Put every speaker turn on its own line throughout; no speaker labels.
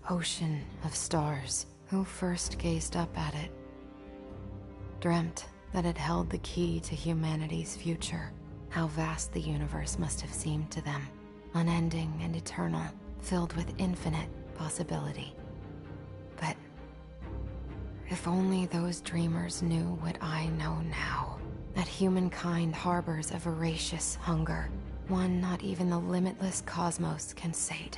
ocean of stars. Who first gazed up at it? Dreamt that it held the key to humanity's future. How vast the universe must have seemed to them. Unending and eternal, filled with infinite possibility. But if only those dreamers knew what I know now. That humankind harbors a voracious hunger. One not even the limitless cosmos can sate.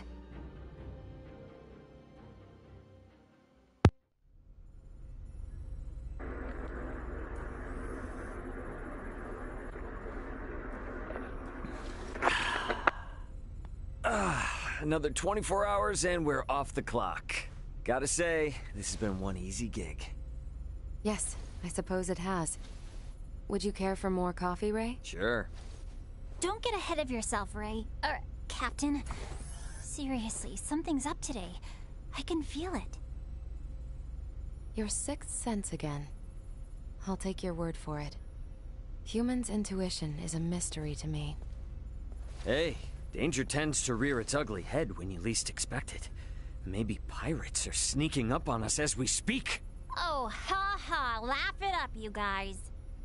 Another 24 hours and we're off the clock. Gotta say, this has been one easy gig.
Yes, I suppose it has. Would you care for more coffee, Ray?
Sure.
Don't get ahead of yourself, Ray. Captain. Seriously, something's up today. I can feel it.
Your sixth sense again. I'll take your word for it. Human's intuition is a mystery to me.
Hey, danger tends to rear its ugly head when you least expect it. Maybe pirates are sneaking up on us as we speak.
Oh, ha ha. Laugh it up, you guys.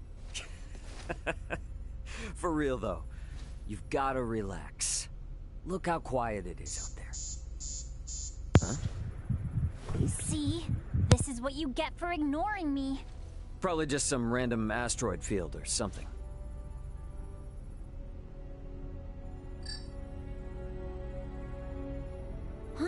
For real, though. You've gotta relax. Look how quiet it is out there. Huh?
See? This is what you get for ignoring me.
Probably just some random asteroid field or something.
Huh?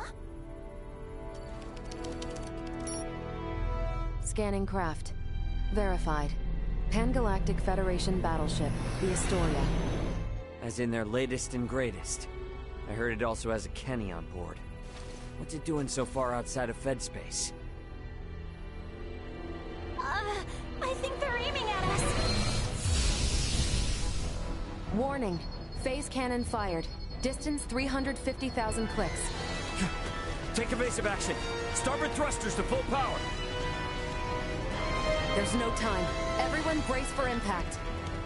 Scanning craft. Verified. Pan-Galactic Federation battleship, the Astoria.
As in their latest and greatest. I heard it also has a Kenny on board. What's it doing so far outside of Fed space?
I think they're aiming at us.
Warning. Phase cannon fired. Distance 350,000 clicks.
Take evasive action. Starboard thrusters to full power.
There's no time. Everyone brace for impact.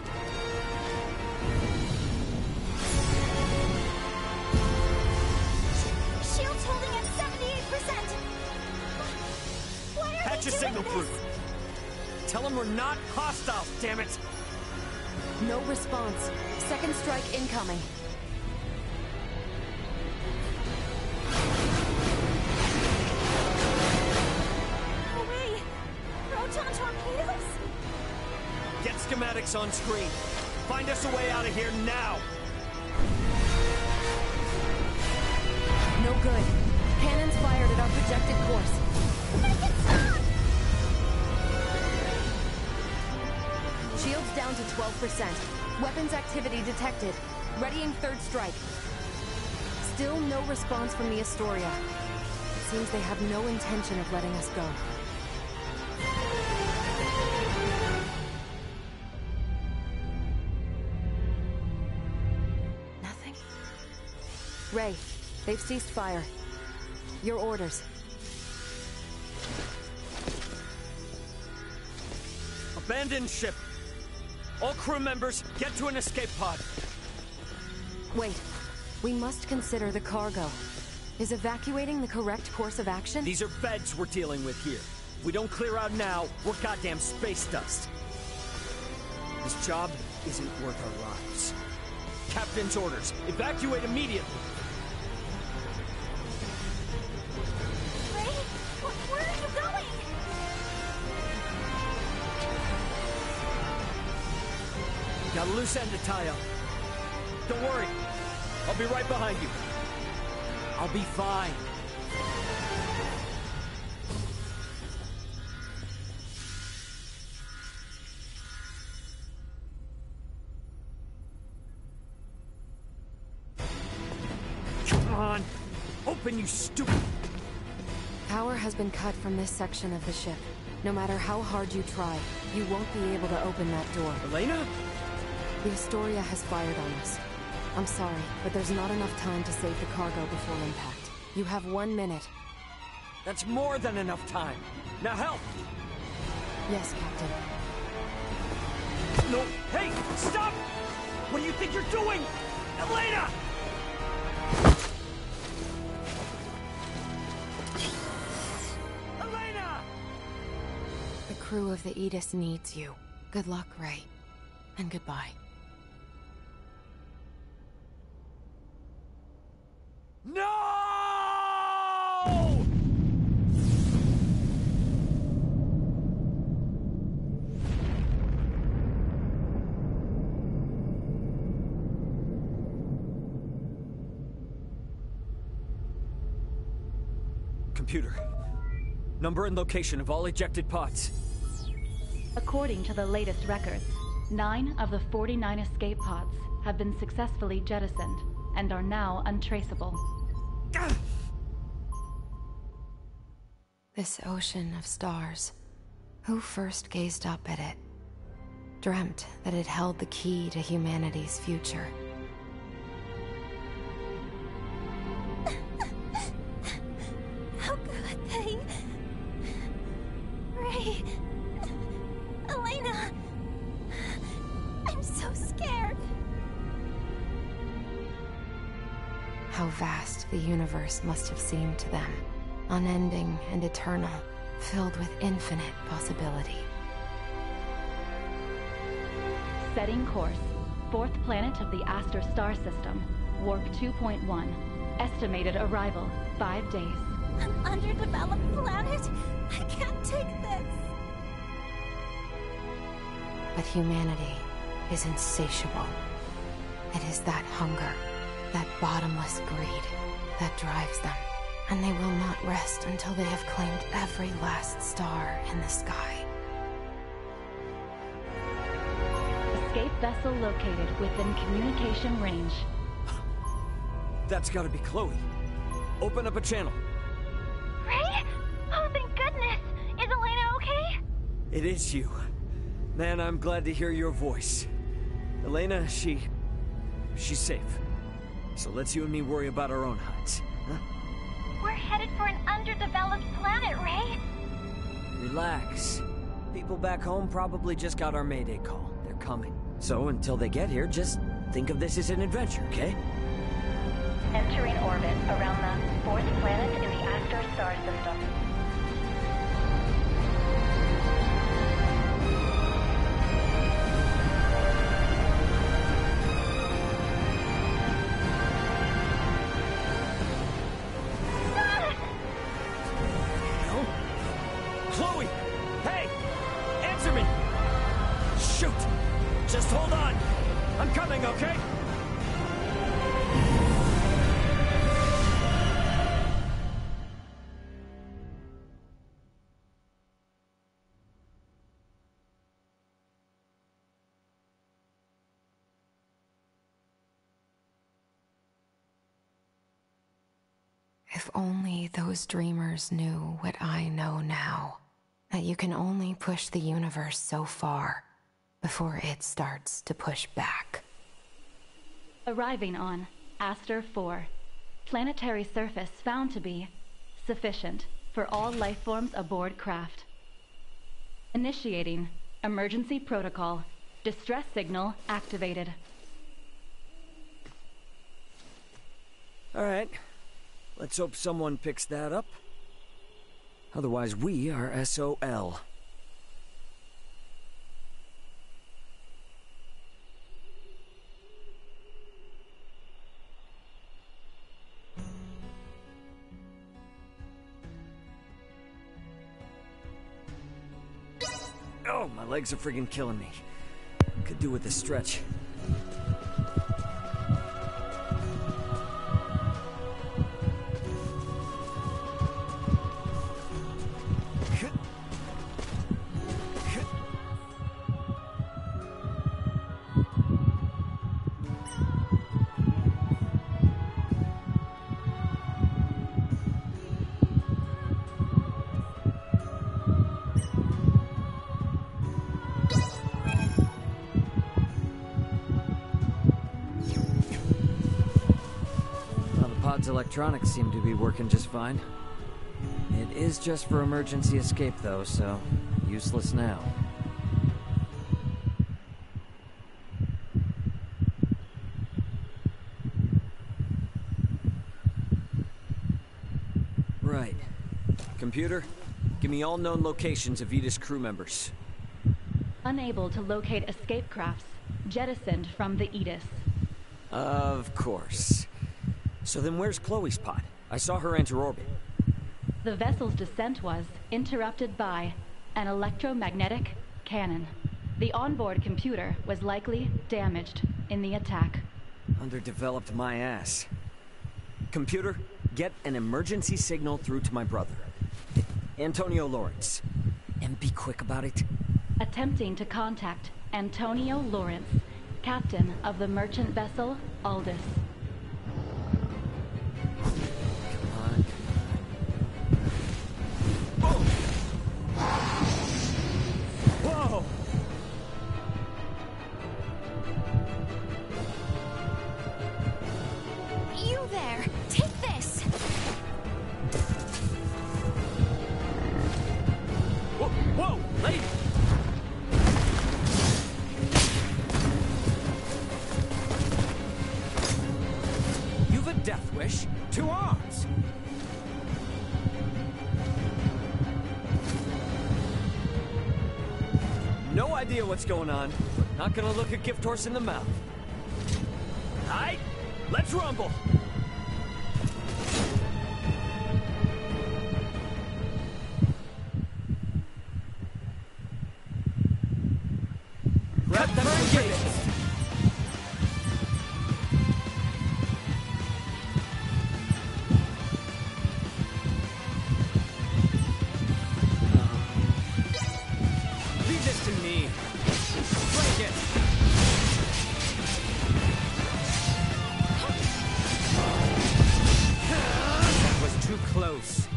Shield's holding at 78%. Why are
Patch
they
a
doing
signal
this?
through. Tell them we're not hostile, damn it!
No response. Second strike incoming.
No way. Proton torpedoes?
Get schematics on screen. Find us a way out of here now!
No good. Cannons fired at our projected course.
Make it stop!
Shields down to 12%. Weapons activity detected. Readying third strike. Still no response from the Astoria. Seems they have no intention of letting us go. Nothing? Ray, they've ceased fire. Your orders.
Abandon ship! All crew members, get to an escape pod!
Wait. We must consider the cargo. Is evacuating the correct course of action?
These are feds we're dealing with here. If we don't clear out now, we're goddamn space dust. This job isn't worth our lives. Captain's orders, evacuate immediately!
Ray, where are you going?
Got a loose end to tie up. Don't worry. I'll be right behind you. I'll be fine. Come on. Open, you stupid...
Power has been cut from this section of the ship. No matter how hard you try, you won't be able to open that door.
Elena?
The Astoria has fired on us. I'm sorry, but there's not enough time to save the cargo before impact. You have 1 minute.
That's more than enough time. Now help!
Yes, Captain.
No, hey, stop! What do you think you're doing? Elena!
crew of the Aegis needs you. Good luck, Rey. And goodbye.
No! Computer. Number and location of all ejected pods.
According to the latest records, 9 of the 49 escape pods have been successfully jettisoned and are now untraceable.
This ocean of stars. Who first gazed up at it? Dreamt that it held the key to humanity's future.
How could they? Rey... Elena... I'm so scared.
How vast the universe must have seemed to them. Unending and eternal, filled with infinite possibility.
Setting course. 4th planet of the Aster star system. Warp 2.1. Estimated arrival, 5 days.
An underdeveloped planet? I can't take this.
But humanity is insatiable. It is that hunger, that bottomless greed, that drives them. And they will not rest until they have claimed every last star in the sky.
Escape vessel located within communication range.
That's gotta be Chloe. Open up a channel.
Rey? Oh, thank goodness. Is Elena okay?
It is you. Man, I'm glad to hear your voice. Elena, she's safe. So let's you and me worry about our own hides, huh?
We're headed for an underdeveloped planet, Rey.
Relax. People back home probably just got our Mayday call. They're coming. So until they get here, just think of this as an adventure, okay?
Entering orbit around the 4th planet in the Aster star system.
Chloe! Hey! Answer me! Shoot! Just hold on! I'm coming, okay?
If only those dreamers knew what I know now. That you can only push the universe so far before it starts to push back.
Arriving on Aster 4. Planetary surface found to be sufficient for all life forms aboard craft. Initiating emergency protocol. Distress signal activated.
All right. Let's hope someone picks that up. Otherwise, we are SOL. Oh, my legs are friggin' killing me. Could do with a stretch. Pod's electronics seem to be working just fine. It is just for emergency escape though, so useless now. Right. Computer, Give me all known locations of Aegis crew members.
Unable to locate escape crafts jettisoned from the Aegis.
Of course. So then where's Chloe's pod? I saw her enter orbit.
The vessel's descent was interrupted by an electromagnetic cannon. The onboard computer was likely damaged in the attack.
Underdeveloped my ass. Computer, get an emergency signal through to my brother, Antonio Lawrence. And be quick about it.
Attempting to contact Antonio Lawrence, captain of the merchant vessel Aldous.
Come on. Whoa!
You there! Take this!
Whoa, whoa, lady! You've a death wish. 2 arms. No idea what's going on. Not gonna look a gift horse in the mouth. Aight, let's rumble. Cut them engaged. Leave this to me. Break it. That was too close.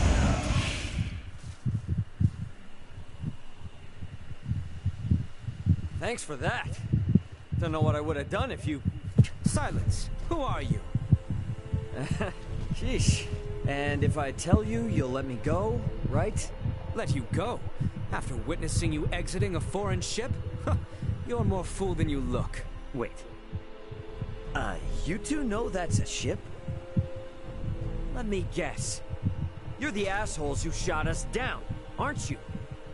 Thanks for that. Don't know what I would have done if you...
Silence. Who are you?
Sheesh. And if I tell you, you'll let me go, right?
Let you go? After witnessing you exiting a foreign ship? You're more fool than you look.
Wait. You two know that's a ship? Let me guess. You're the assholes who shot us down, aren't you?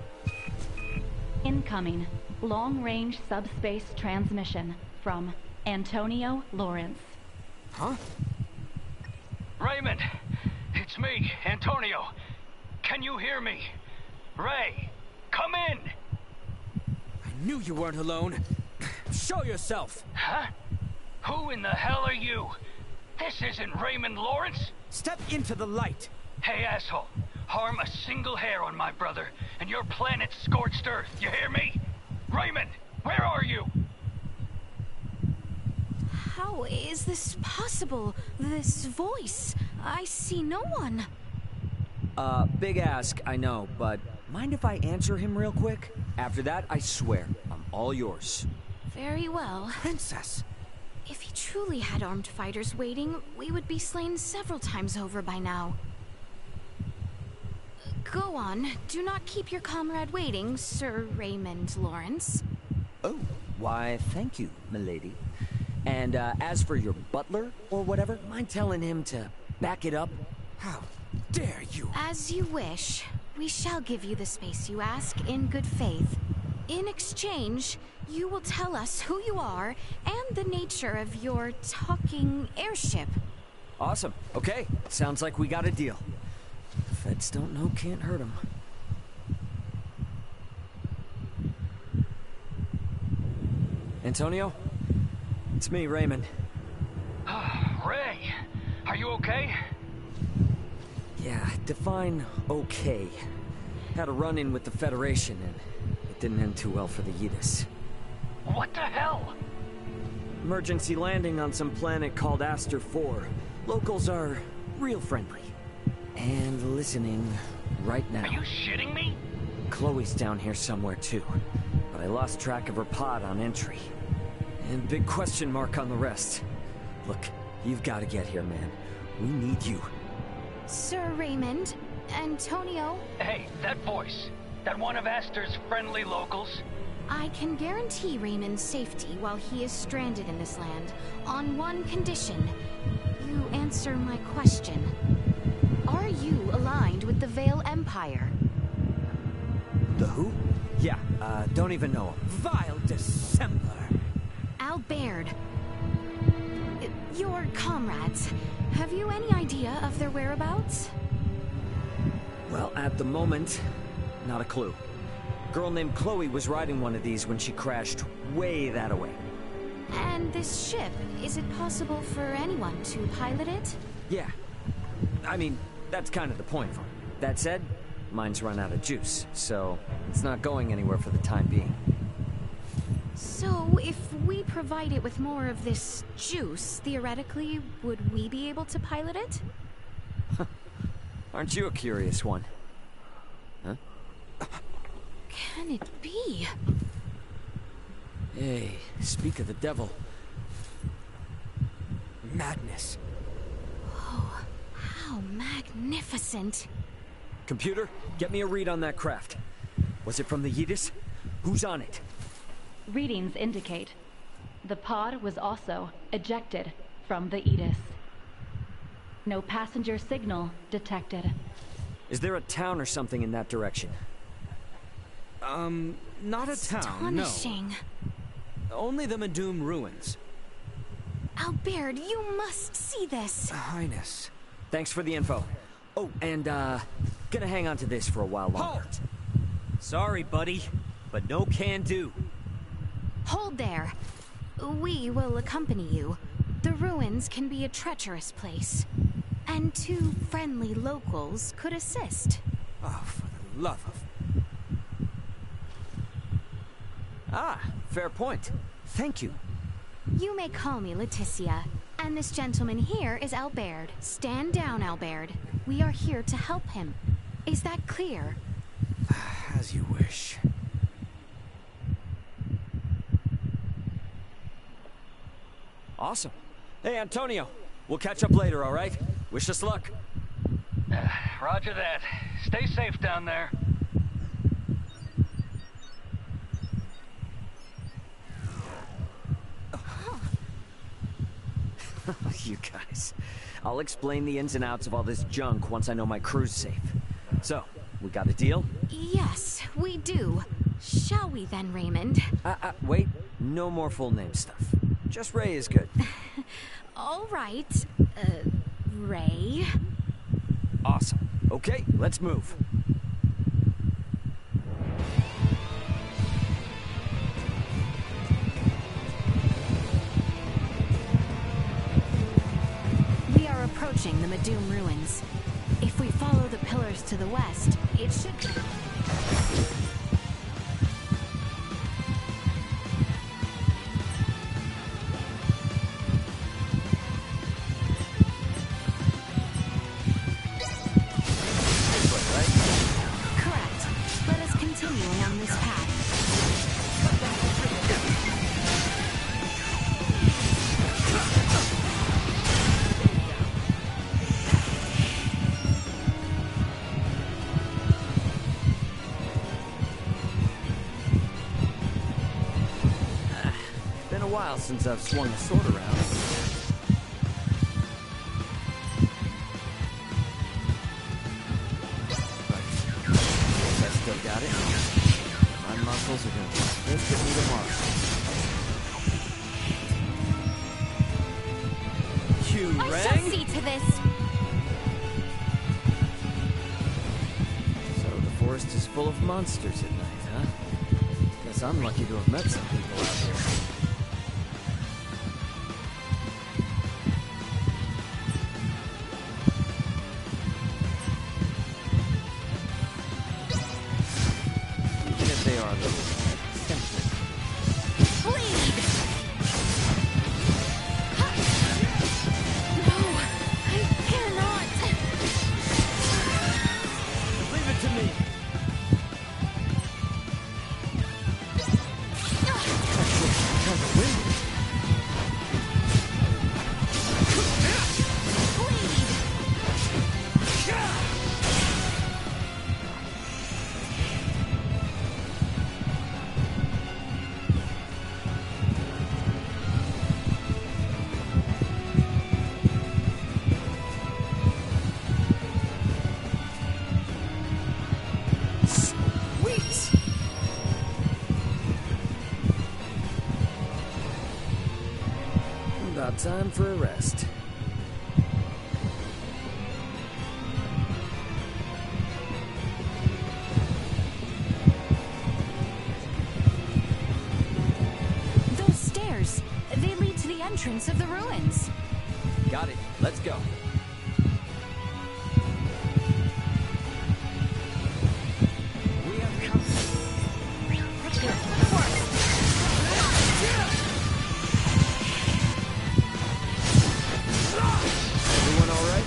Incoming long-range subspace transmission from Antonio Lawrence.
Huh?
Raymond, it's me, Antonio. Can you hear me? Ray, come in!
I knew you weren't alone. Show yourself!
Huh? Who in the hell are you? This isn't Raymond Lawrence?
Step into the light!
Hey, asshole. Harm a single hair on my brother, and your planet's scorched earth, you hear me? Raymond, where are you?
How is this possible? This voice? I see no one.
Big ask, I know, but mind if I answer him real quick? After that, I swear, I'm all yours.
Very well.
Princess!
If he truly had armed fighters waiting, we would be slain several times over by now. Go on. Do not keep your comrade waiting, Sir Raymond Lawrence.
Oh, why, thank you, milady. And, as for your butler, or whatever, mind telling him to back it up?
How dare you!
As you wish. We shall give you the space you ask in good faith. In exchange, you will tell us who you are and the nature of your talking airship.
Awesome. Okay, sounds like we got a deal. The feds don't know, can't hurt them. Antonio? It's me, Raymond.
Ray, are you okay?
Yeah, define okay. Had a run-in with the Federation, and it didn't end too well for the Aegis.
What the hell?
Emergency landing on some planet called Aster 4. Locals are real friendly. And listening right now.
Are you shitting me?
Chloe's down here somewhere too, but I lost track of her pod on entry. And big question mark on the rest. Look, you've got to get here, man. We need you.
Sir Raymond, Antonio,
Hey, that voice. That one of Aster's friendly locals?
I can guarantee Raymond's safety while he is stranded in this land, on one condition. You answer my question. Are you aligned with the Vale Empire?
The who?
Yeah, don't even know him.
Vile dissembler!
Albert. Your comrades. Have you any idea of their whereabouts?
Well, at the moment, not a clue. Girl named Chloe was riding one of these when she crashed way that away.
And this ship, is it possible for anyone to pilot it?
Yeah. I mean, that's kind of the point of it. That said, mine's run out of juice, so it's not going anywhere for the time being.
So, if we provide it with more of this juice, theoretically, would we be able to pilot it?
Aren't you a curious one? Huh?
Can it be?
Hey, speak of the devil.
Madness.
Oh, how magnificent.
Computer, get me a read on that craft. Was it from the Yeetus? Who's on it?
Readings indicate the pod was also ejected from the Aegis. No passenger signal detected.
Is there a town or something in that direction?
Not a town, no.
Astonishing.
Only the Medum ruins.
Albert, you must see this.
Highness.
Thanks for the info. Oh, and, gonna hang on to this for a while longer.
Halt!
Sorry, buddy, but no can do.
Hold there. We will accompany you. The ruins can be a treacherous place. And 2 friendly locals could assist.
Oh, for the love of...
Ah, fair point. Thank you.
You may call me Leticia. And this gentleman here is Albert. Stand down, Albert. We are here to help him. Is that clear?
As you wish.
Awesome. Hey, Antonio. We'll catch up later, all right? Wish us luck.
Roger that. Stay safe down there.
You guys. I'll explain the ins and outs of all this junk once I know my crew's safe. So, we got a deal?
Yes, we do. Shall we then, Raymond?
Wait. No more full name stuff. Just Ray is good.
All right. Ray?
Awesome. Okay, let's move.
We are approaching the Medum ruins. If we follow the pillars to the west, it should... Correct. Let us continue along this path.
Been a while since I've swung a sword around. I still got it. My muscles are gonna be stiff at me tomorrow. You
I shall
rang?
see to this.
So the forest is full of monsters at night, huh? Guess I'm lucky to have met some people out here. Even if they are a little eccentric.
Bleed! No, I cannot.
Leave it to me. time for a rest.
Those stairs, they lead to the entrance of the ruins.
Got it. Let's go. We have company. Everyone all right?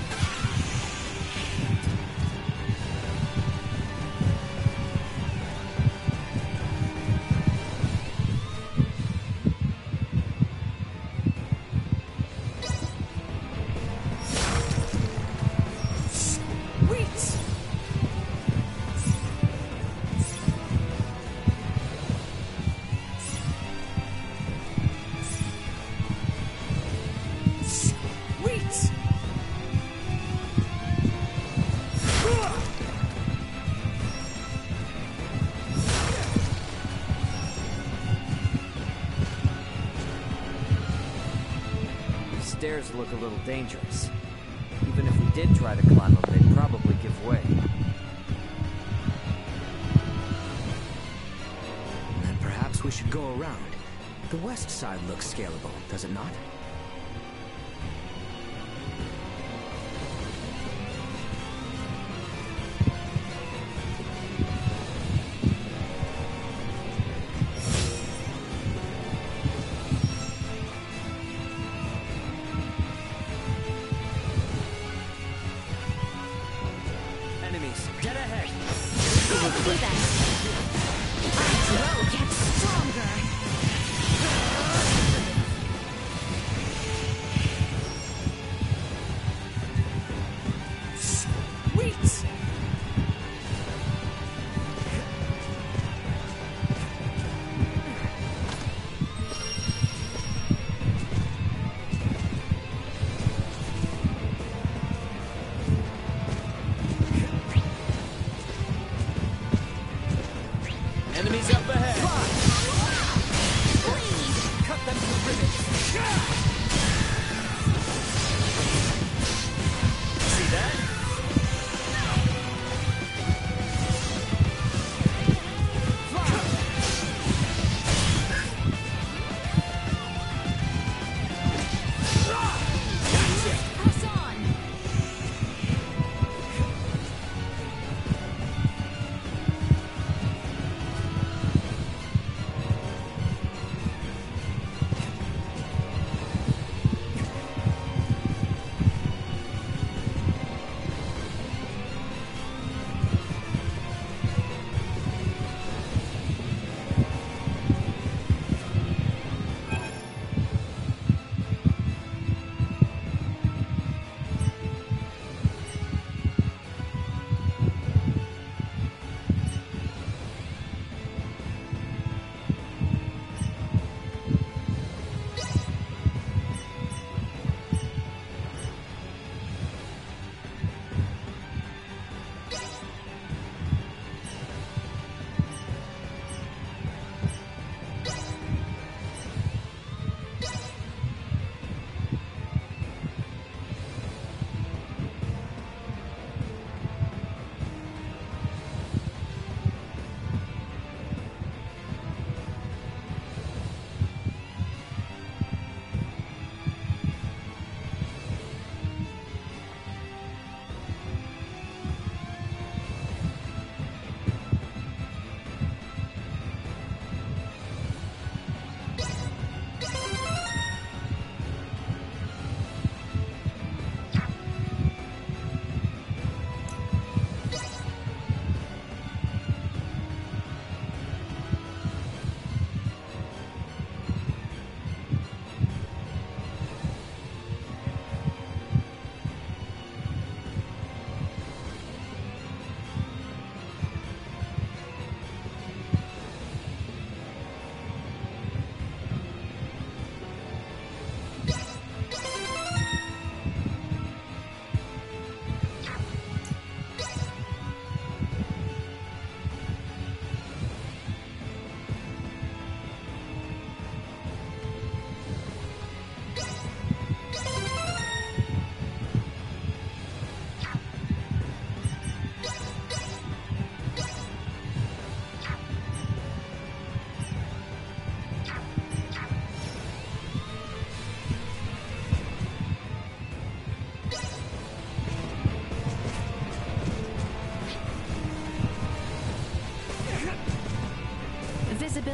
Stairs look a little dangerous. Even if we did try to climb them, they'd probably give way.
Then perhaps we should go around. The west side looks scalable, does it not?
Enemies, dead ahead!
Let's do that. Our grow gets stronger.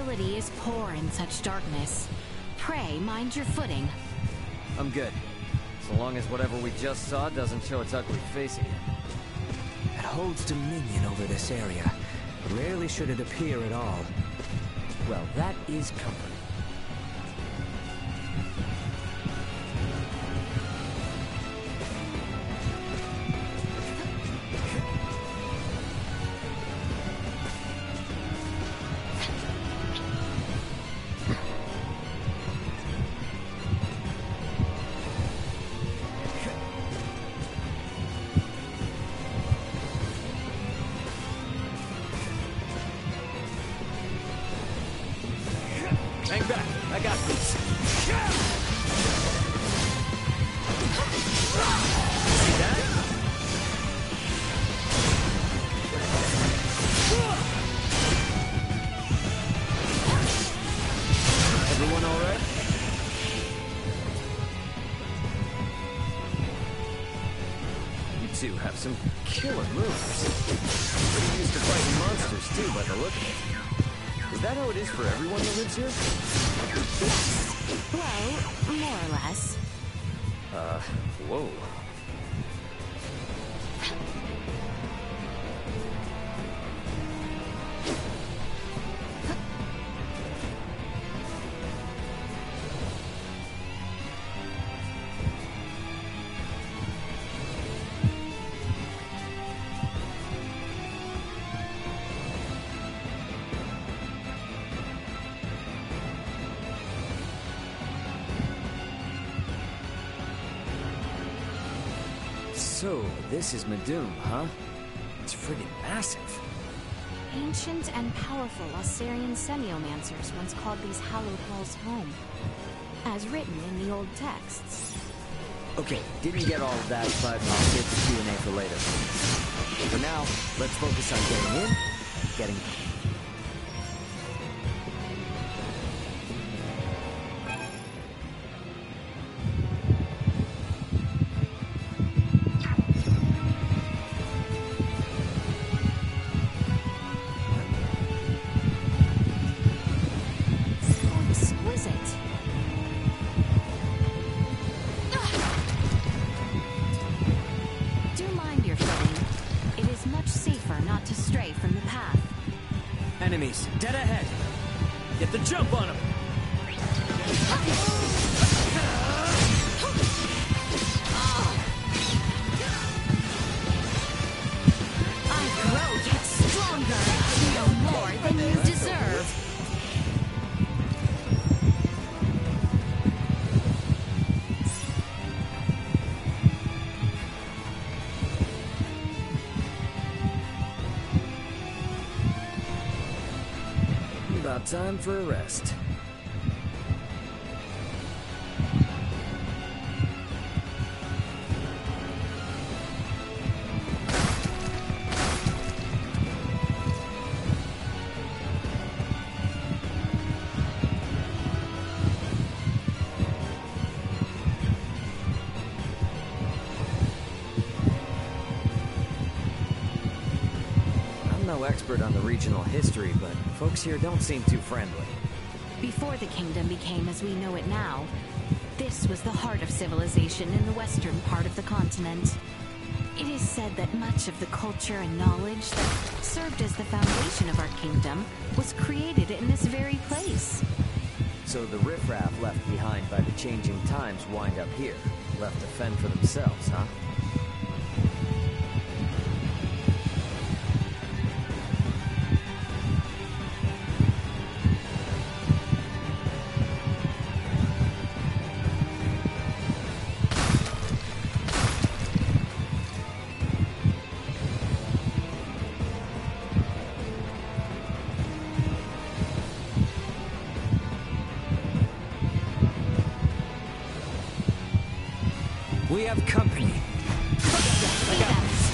Visibility is poor in such darkness. Pray, mind your footing.
I'm good. So long as whatever we just saw doesn't show its ugly face again.
It holds dominion over this area. Rarely should it appear at all.
Well, that is comforting. Hang back. I got this. See that? Everyone all right? You two have some killer moves. Pretty used to fighting monsters too, by the look of it. Is that how it is for everyone that lives here?
Well, more or less.
Whoa. So, this is Medum, huh? It's friggin' massive.
Ancient and powerful Osirian semiomancers once called these hallowed halls home, as written in the old texts.
Okay, didn't get all of that, but I'll save the Q&A for later. For now, let's focus on getting in and getting out. Enemies, dead ahead. Get the jump on them.
I grow yet stronger. No more than you deserve.
About time for a rest. I'm no expert on the regional history, but folks here don't seem too friendly.
Before the kingdom became as we know it now, this was the heart of civilization in the western part of the continent. It is said that much of the culture and knowledge that served as the foundation of our kingdom was created in this very place.
So the riffraff left behind by the changing times wind up here, left to fend for themselves, huh? We have company. I got this.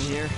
here.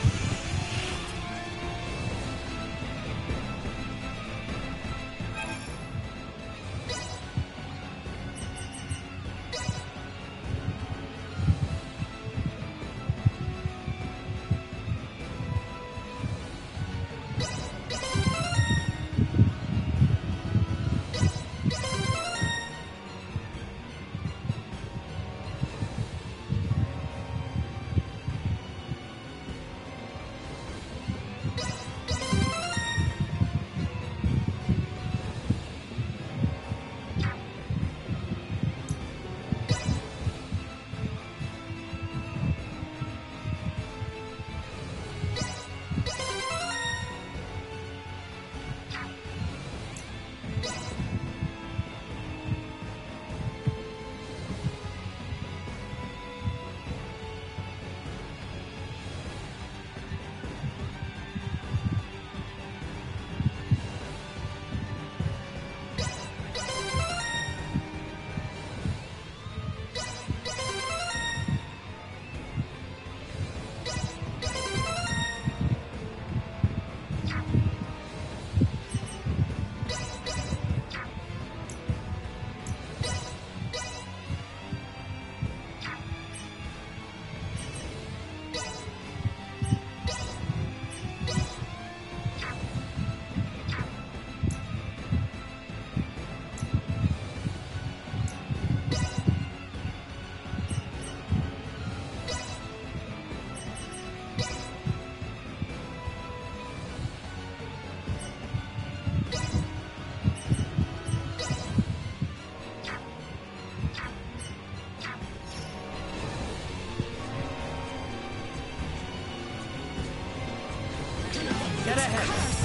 Get ahead!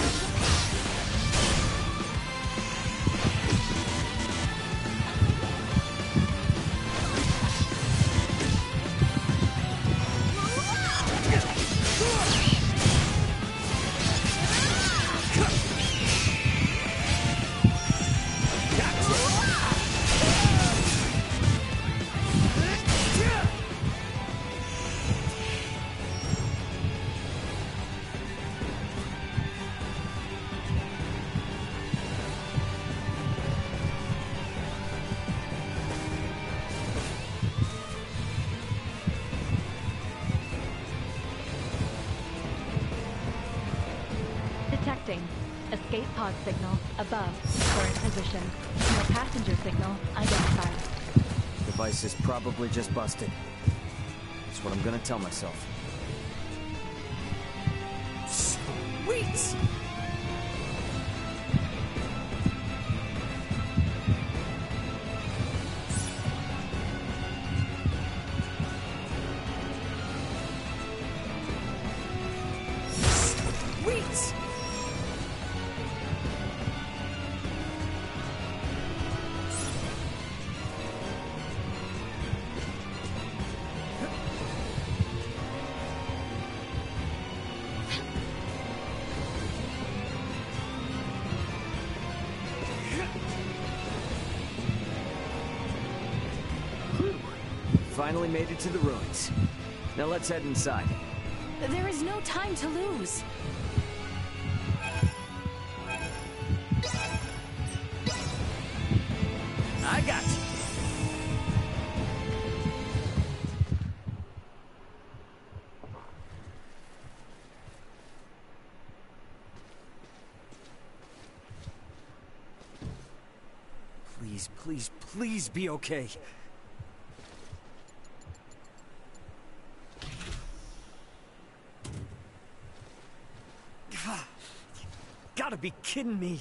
Detecting. Escape pod signal above current position. No passenger signal identified.
Device is probably just busted. That's what I'm gonna tell myself. Sweet! Finally made it to the ruins. Now let's head inside.
There is no time to lose.
I got you. Please, please, please be okay. Gotta be kidding me.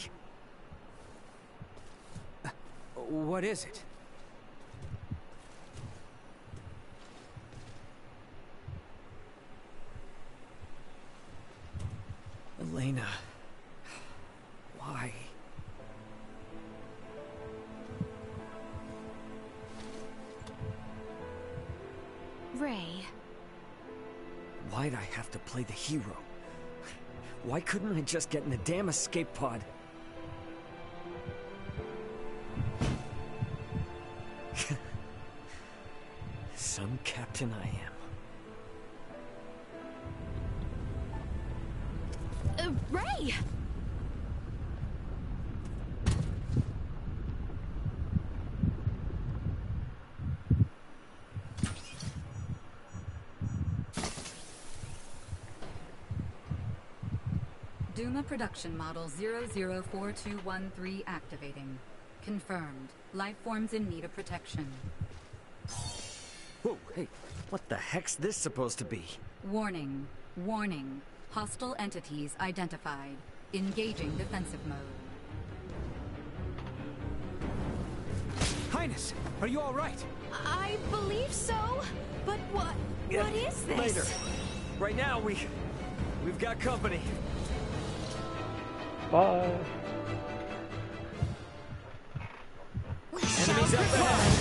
What is it?
Elena. Why?
Ray.
Why'd I have to play the hero? Why couldn't I just get in a damn escape pod? Some captain I am.
Hey!
Duma production model 004213 activating. Confirmed. Life forms in need of protection.
Whoa, hey, what the heck's this supposed to be?
Warning. Warning. Hostile entities identified. Engaging defensive mode.
Highness, are you all right?
I believe so. But what is this?
Later. Right now, we've got company.
Bye.
We shall
Enemies up
prevail.
ahead.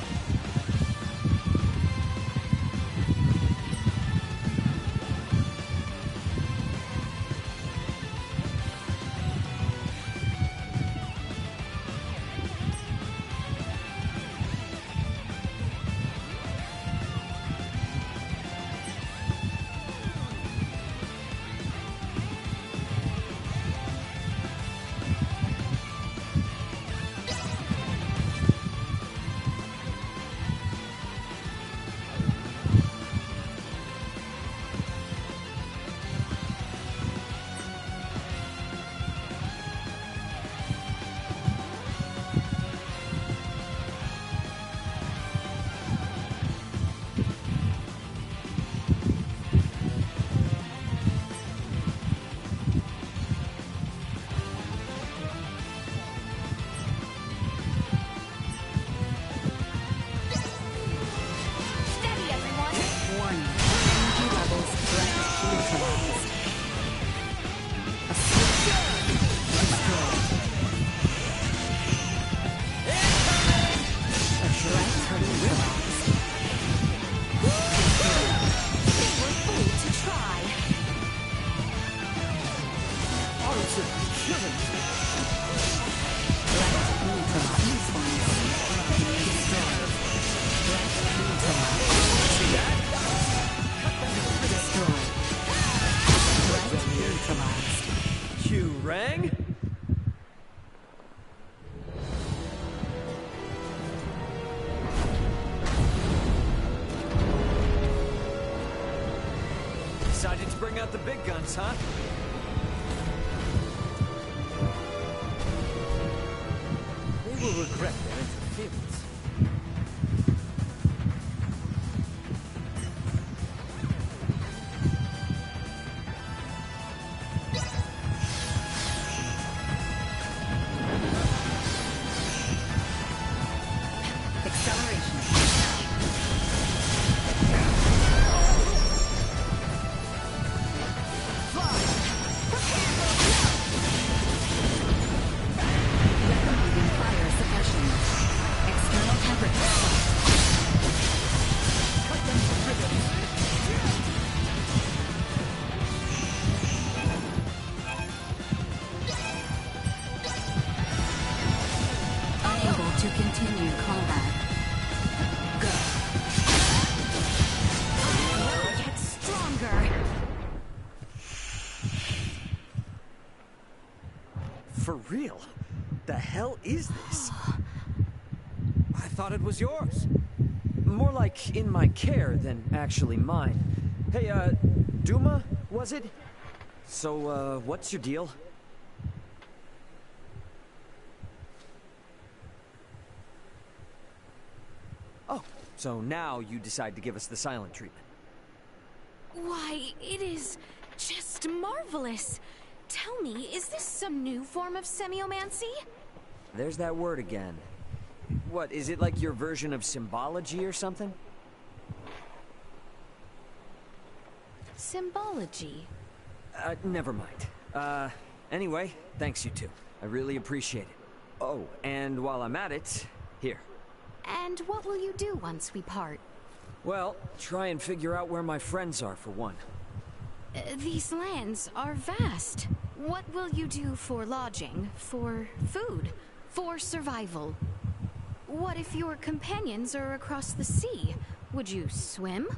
Steady, everyone.
Warning. Energy levels threat neutralized. A switch destroyed. A threat neutralized.
They were fooled to try.
Threat neutralized. Destroyed. Threat neutralized. Destroyed. Threat neutralized.
Q rang? Decided to bring out the big guns, huh? They will regret their interference.
Acceleration. Recommending fire suppression. External temperature set. Unable to continue combat. Go.
Get stronger.
For real? The hell is this?
I thought it was yours.
More like in my care than actually mine. Hey, Duma, was it? So, what's your deal? Oh, so now you decide to give us the silent treatment.
Why, it is just marvelous. Tell me, is this some new form of semiomancy?
There's that word again. What, is it like your version of symbology or something?
Symbology.
Never mind. Anyway, thanks you two. I really appreciate it. Oh, and while I'm at it, here.
And what will you do once we part?
Well, try and figure out where my friends are, for one.
These lands are vast. What will you do for lodging, for food, for survival? What if your companions are across the sea? Would you swim?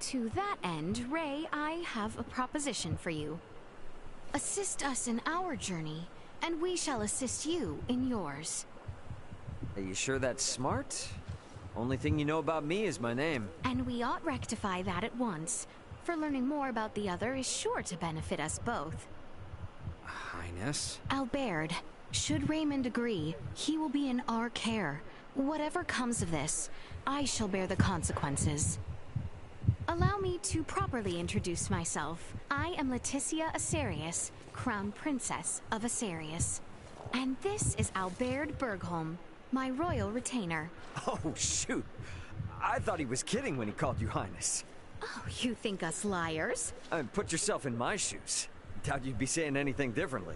To that end, Ray, I have a proposition for you. Assist us in our journey, and we shall assist you in yours.
Are you sure that's smart? Only thing you know about me is my name.
And we ought rectify that at once, for learning more about the other is sure to benefit us both.
Highness?
Albert, should Raymond agree, he will be in our care. Whatever comes of this, I shall bear the consequences. Allow me to properly introduce myself. I am Leticia Asarius, Crown Princess of Asarius. And this is Albert Bergholm, my royal retainer.
Oh, shoot. I thought he was kidding when he called you Highness.
Oh, you think us liars?
Put yourself in my shoes. Doubt you'd be saying anything differently.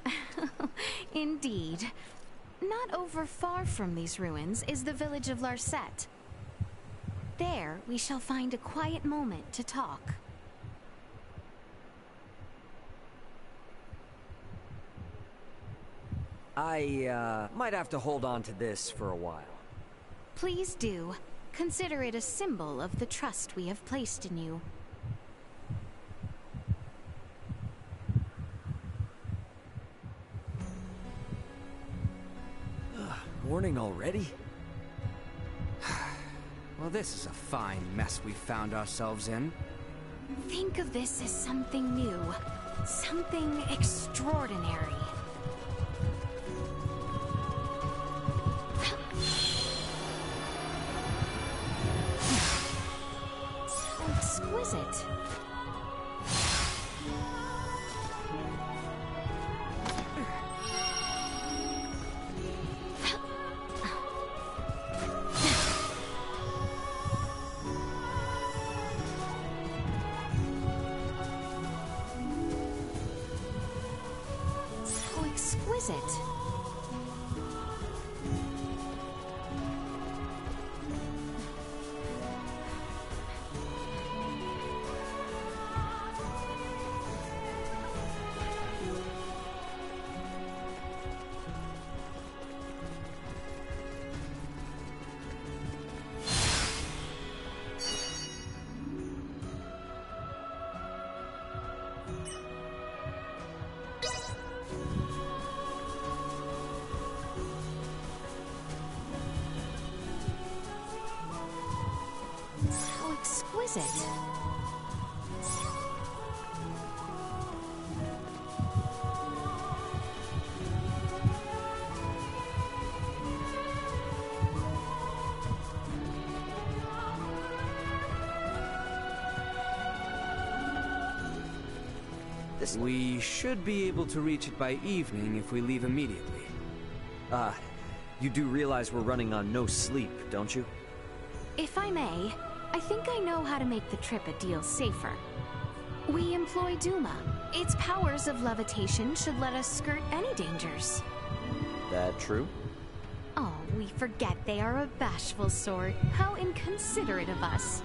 Indeed. Not over far from these ruins is the village of Larset. There, we shall find a quiet moment to talk.
I, might have to hold on to this for a while.
Please do. Consider it a symbol of the trust we have placed in you.
Morning already?
Well, this is a fine mess we found ourselves in.
Think of this as something new. Something extraordinary. So exquisite. Exquisite. So exquisite.
We should be able to reach it by evening if we leave immediately.
You do realize we're running on no sleep, don't you?
If I may, I think I know how to make the trip a deal safer. We employ Duma. Its powers of levitation should let us skirt any dangers.
That true?
Oh, we forget they are a bashful sort. How inconsiderate of us.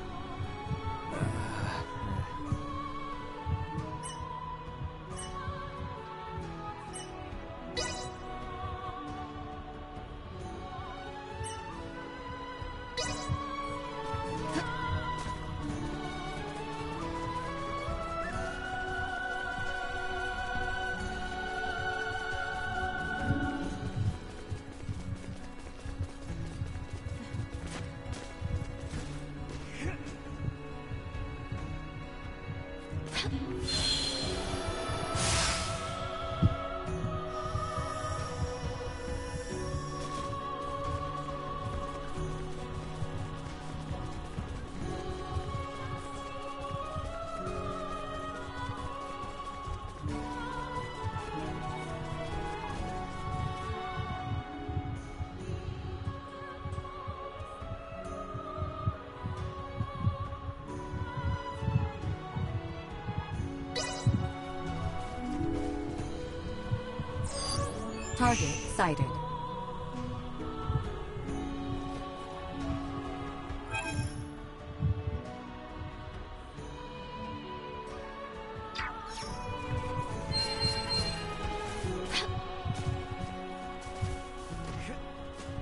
Target sighted.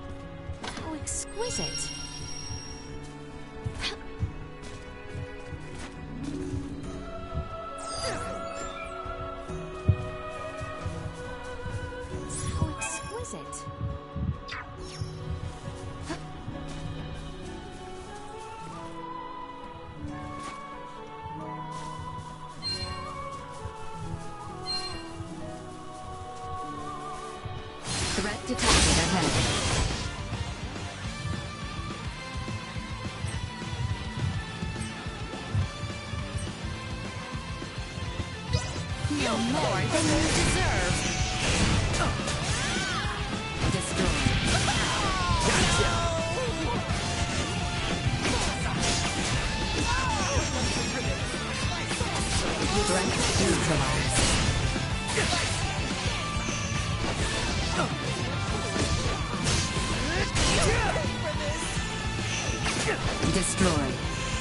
How exquisite.
Threat detected ahead.
No more than you deserve.
Destroyed. Threat neutralized. Destroyed.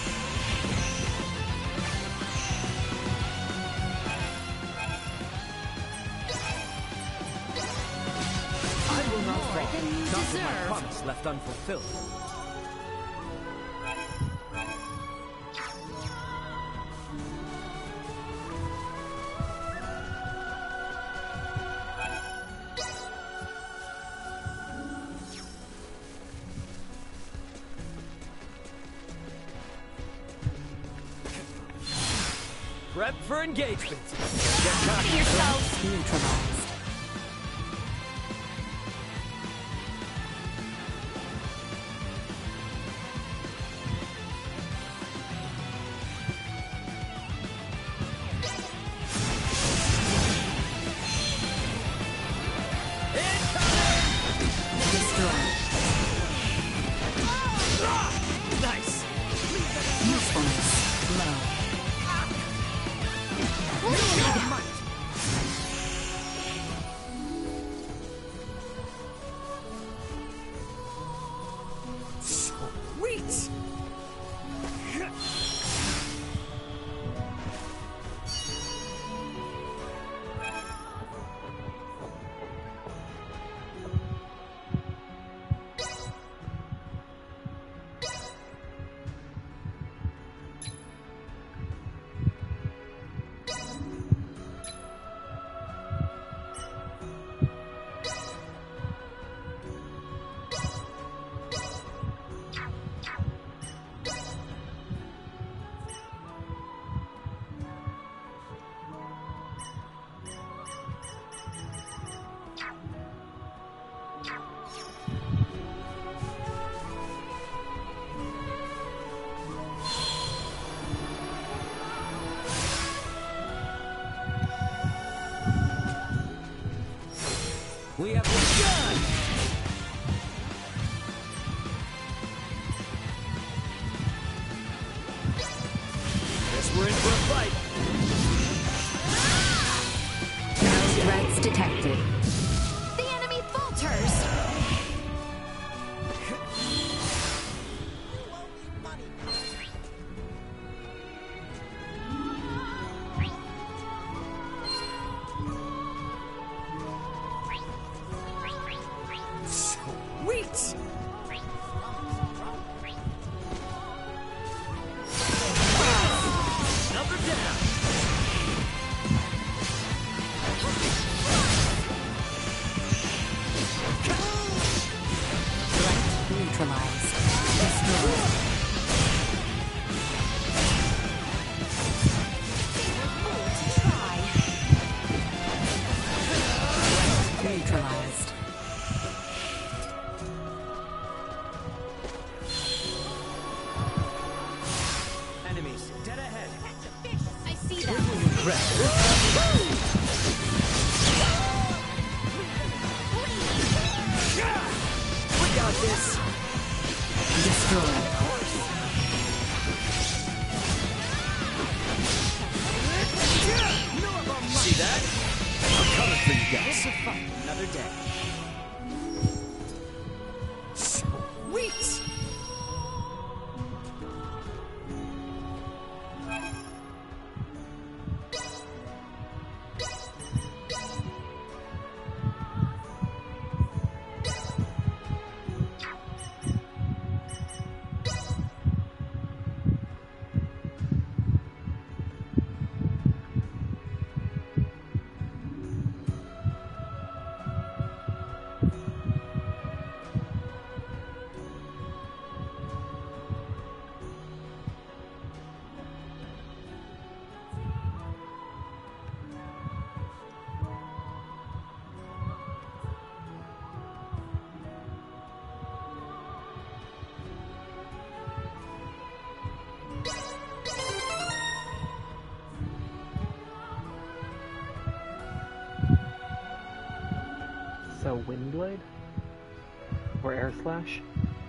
I will not fall.
Than you
Not with my
deserve.
promise left unfulfilled. Prep for engagement. Get cocky.
Yourself.
Neutralized. Destroyed.
Nice.
Usefulness low.
Sweet.
We have begun!
Guess we're in for a fight.
No threats detected.
The enemy falters.
Sweet. Number down.
Threat neutralized. Destroyed. Neutralized.
Enemies, dead ahead.
I see that.
We got this.
Destroyed.
See that? I'm coming for you guys. Another day. Sweet.
a Wind Blade? Or Air Slash?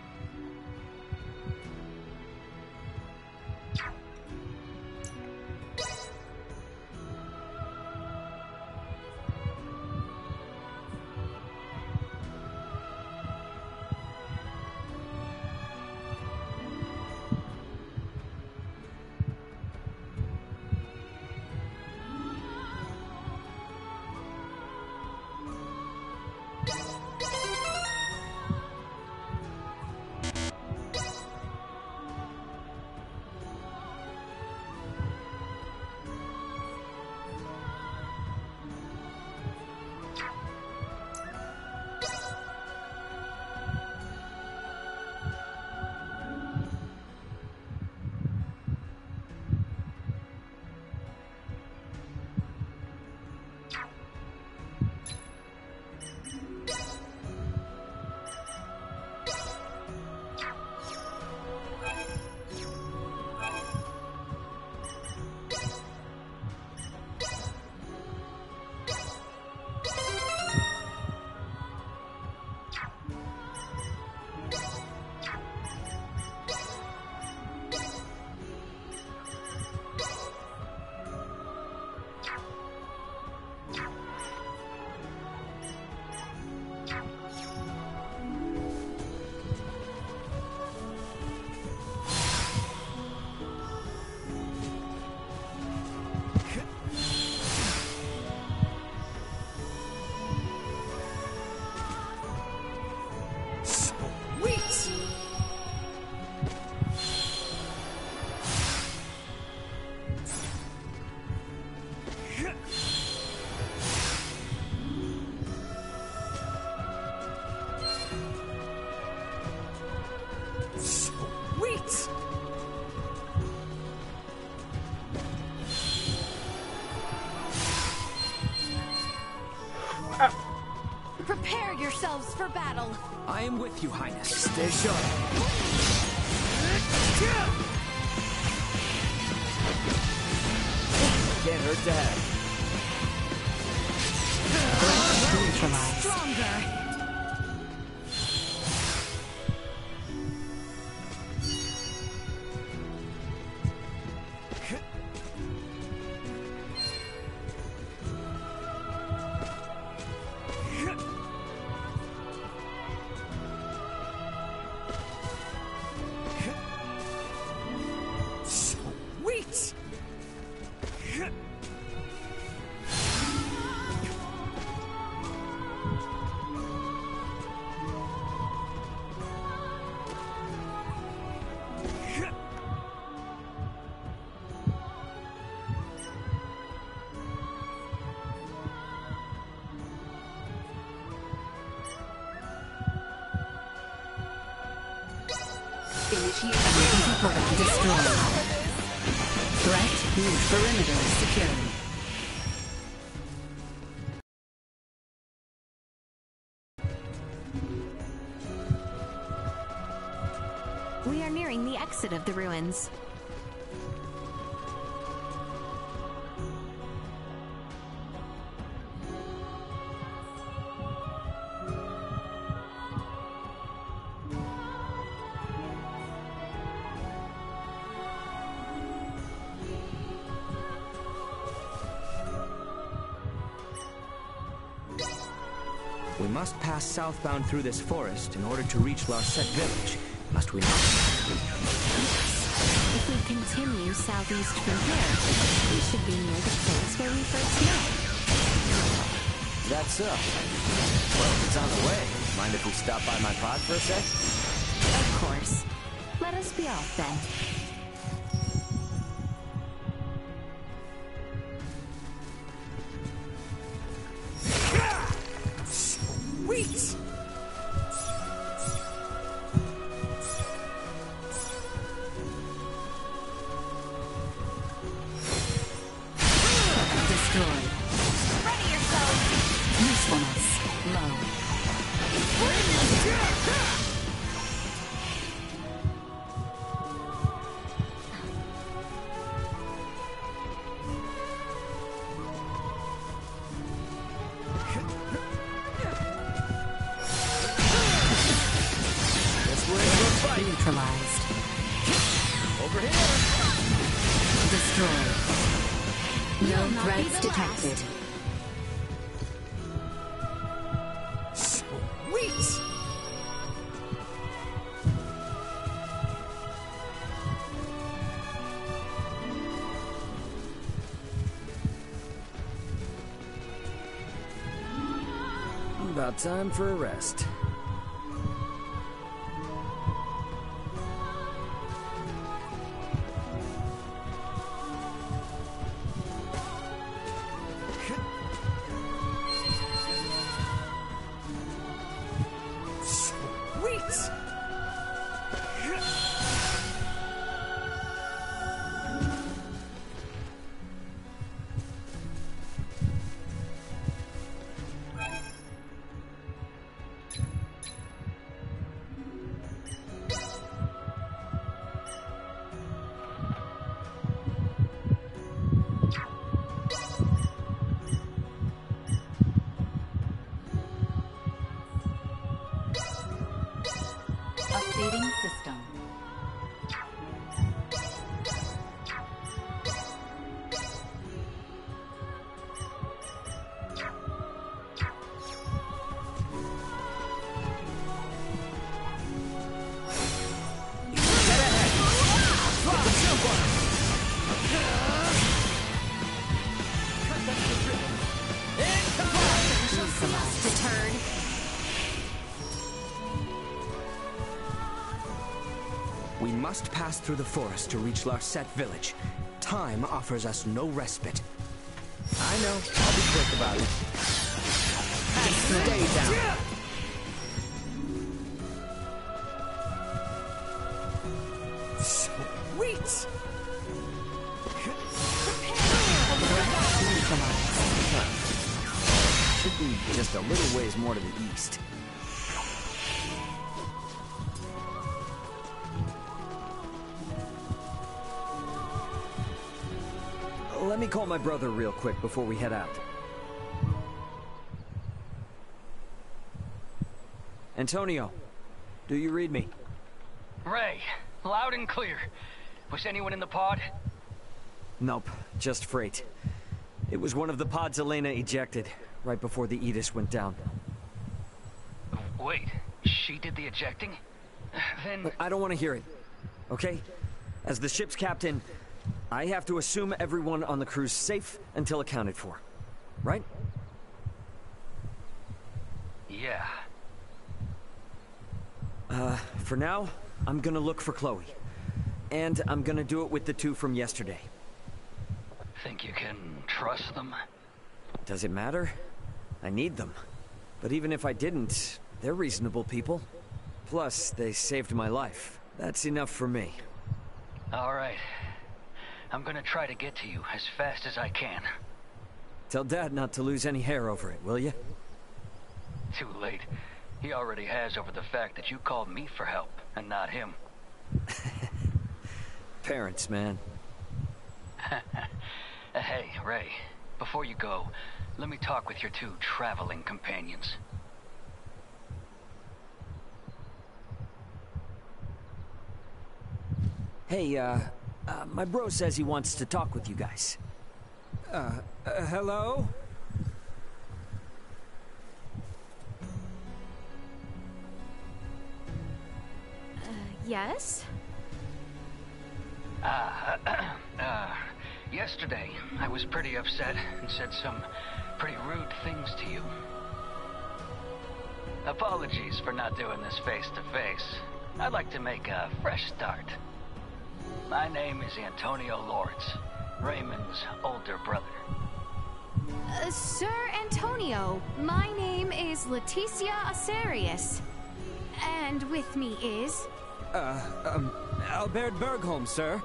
Prepare yourselves for battle.
I am with you, Highness.
Stay sharp. Can't hurt to have.
Stronger.
Initiate program destroyed. Threat, new perimeter secured.
We are nearing the exit of the ruins.
We must pass southbound through this forest in order to reach Larset village, must we not?
If we continue southeast from here, we should be near the place where we first met.
That's so. Well, if it's on the way, mind if we stop by my pod for a sec?
Of course. Let us be off then.
Sweet!
Destroyed.
Ready yourself!
Usefulness low. Neutralized.
Over here!
Destroyed. No threats detected.
Sweet! About time for a rest. Sweet!
Updating system.
Deterred.
We must pass through the forest to reach Larset village. Time offers us no respite. I know. I'll be quick about it. And stay down.
Sweet! Should be just a little ways more to the east. Let me call my brother real quick before we head out. Antonio, do you read me?
Ray, loud and clear. Was anyone in the pod?
Nope, just freight. It was one of the pods Elena ejected, right before the Aegis went down.
Wait, she did the ejecting? Then...
But I don't want to hear it, okay? As the ship's captain, I have to assume everyone on the crew's safe until accounted for, right?
Yeah.
For now, I'm gonna look for Chloe. And I'm gonna do it with the two from yesterday.
Think you can trust them?
Does it matter? I need them. But even if I didn't, they're reasonable people. Plus, they saved my life. That's enough for me.
All right. I'm gonna try to get to you as fast as I can.
Tell Dad not to lose any hair over it, will you?
Too late. He already has over the fact that you called me for help, and not him.
Parents, man.
Hey, Ray. Before you go, let me talk with your two traveling companions.
Hey, my bro says he wants to talk with you guys. Hello?
Yes?
Yesterday, I was pretty upset and said some pretty rude things to you. Apologies for not doing this face-to-face. I'd like to make a fresh start. My name is Antonio Lawrence, Raymond's older brother.
Sir Antonio, my name is Leticia Asarius. And with me is...
Albert Bergholm, sir.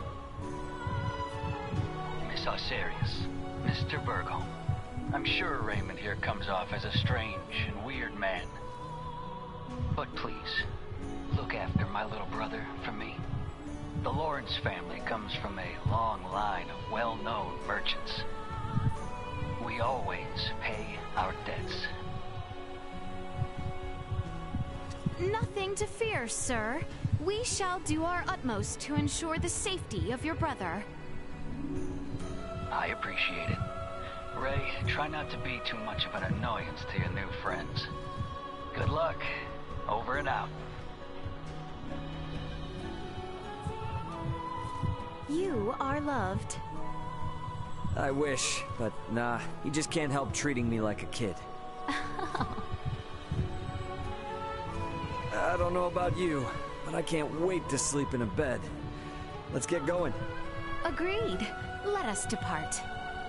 Miss Asarius, Mr. Bergholm. I'm sure Raymond here comes off as a strange and weird man. But please, look after my little brother for me. The Lawrence family comes from a long line of well-known merchants. We always pay our debts.
Nothing to fear, sir. We shall do our utmost to ensure the safety of your brother.
I appreciate it. Ray, try not to be too much of an annoyance to your new friends. Good luck. Over and out.
You are loved.
I wish, but nah, he just can't help treating me like a kid. I don't know about you, but I can't wait to sleep in a bed. Let's get going.
Agreed. Let us depart.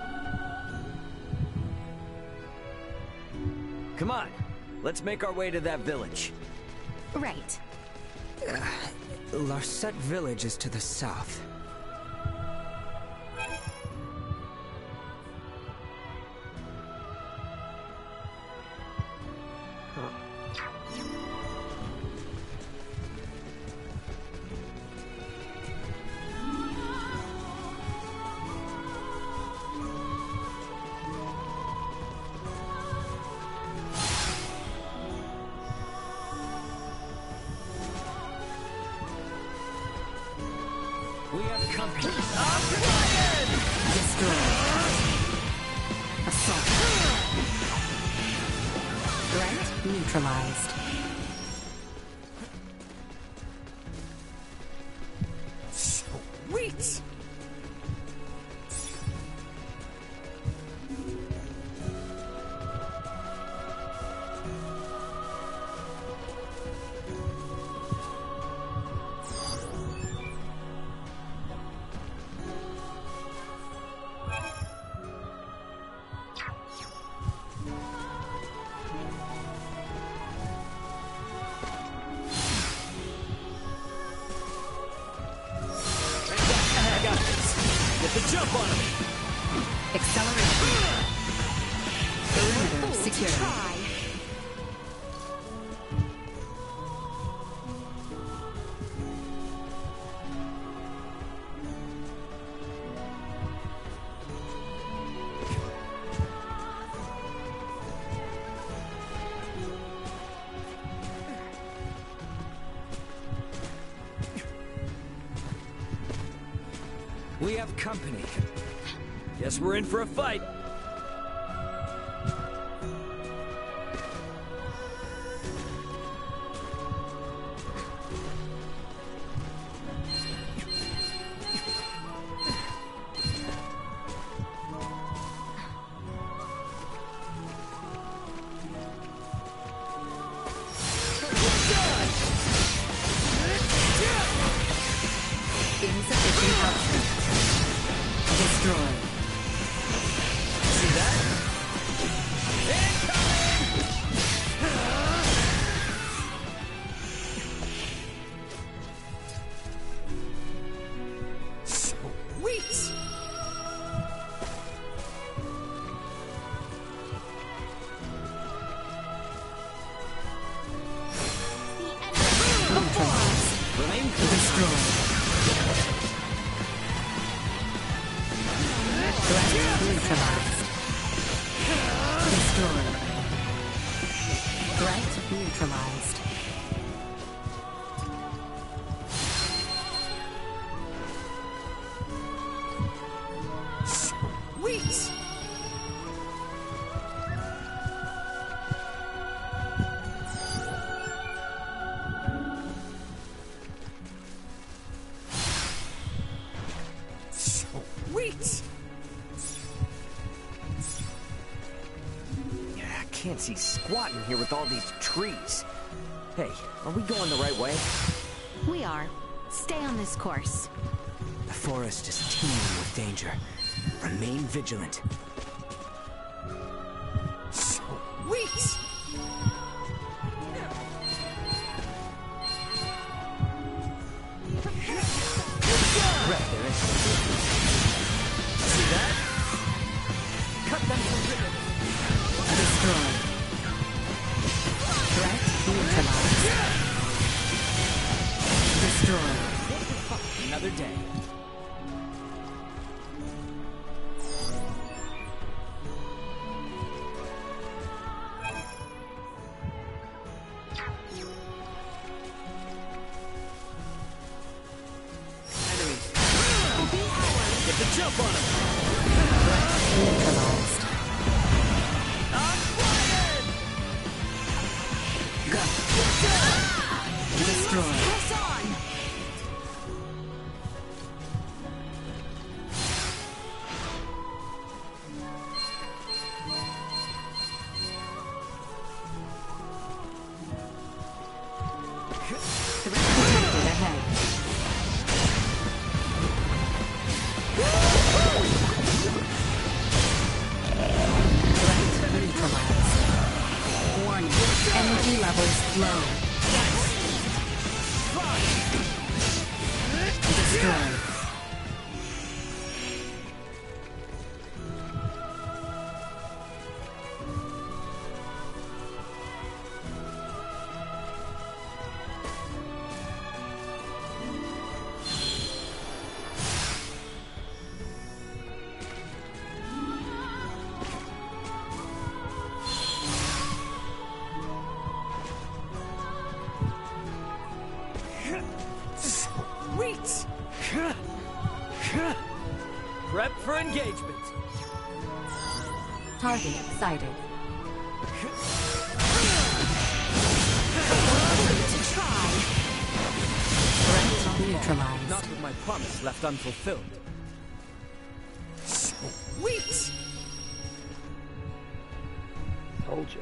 Come on, let's make our way to that village.
Right.
Larset Village is to the south.
We have company.
Destroy. Assault. Threat neutralized.
Sweet! Jump on him!
Accelerate. Perimeter secure.
Try.
We have company. Guess we're in for a fight.
Insufficient output. Destroy.
See that? Sweet! Remain
Destroy. Threat neutralized. Destroy. Threat neutralized.
Sweet! Sweet! Yeah, I can't see squat in here with all these trees. Hey, are we going the right way?
We are. Stay on this course.
The forest is teeming with danger. Remain vigilant.
Sweet! Right there. See that? Cut them to ribbons.
Destroy. Threat neutralized. Destroy.
Another day.
Energy levels low. Destroy.
Prep for engagement.
Target sighted.
To try.
Threat neutralized.
Not with my promise left unfulfilled. Sweet!
Soldier.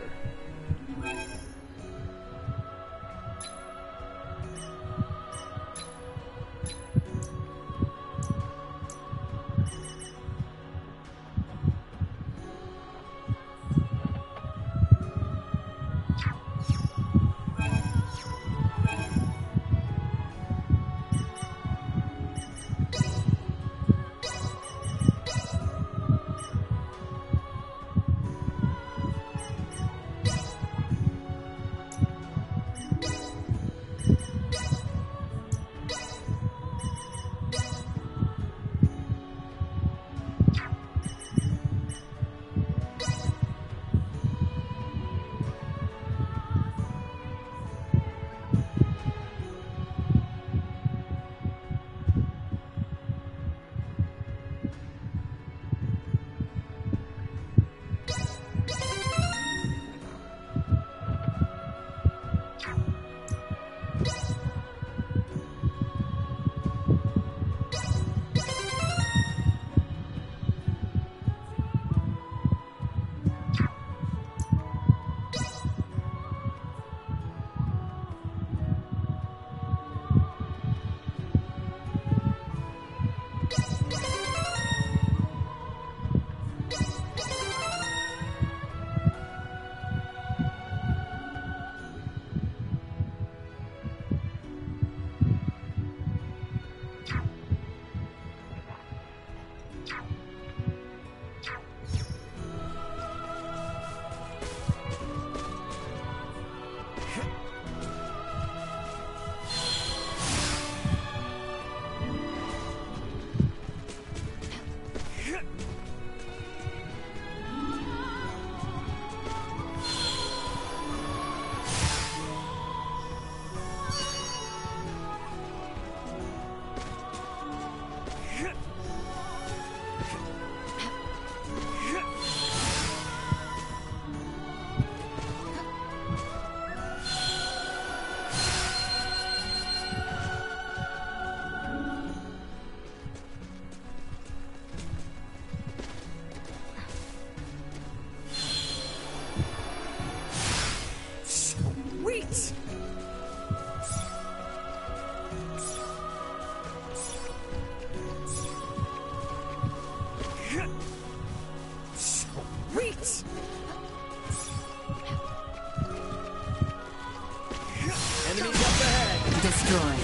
Destroy.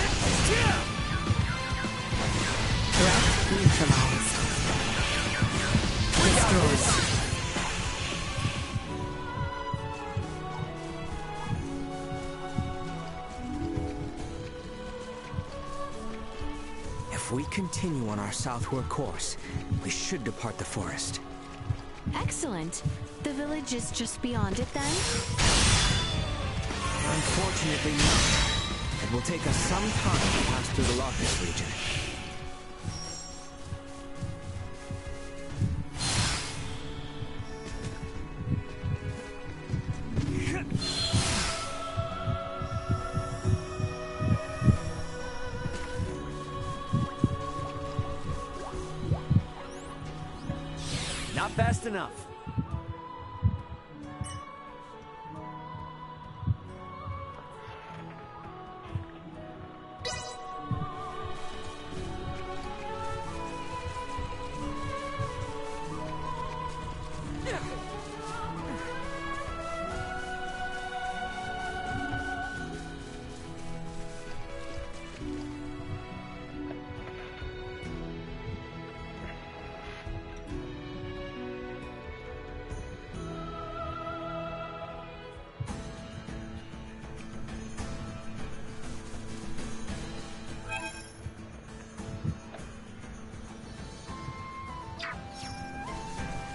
Threat neutralized. Destroy.
If we continue on our southward course, we should depart the forest.
Excellent. The village is just beyond it then?
Unfortunately not. It will take us some time to pass through the Locust region.
Not fast enough.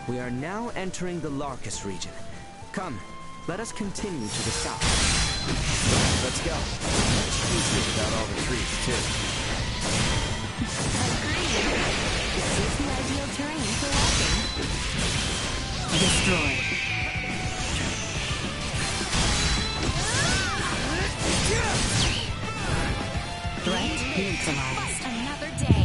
We are now entering the Larkus region. Come, let us continue to the south.
Let's go. Much easier without all the trees, too.
Agreed. This is the ideal terrain for walking. Destroy. Threat neutralized. Another day.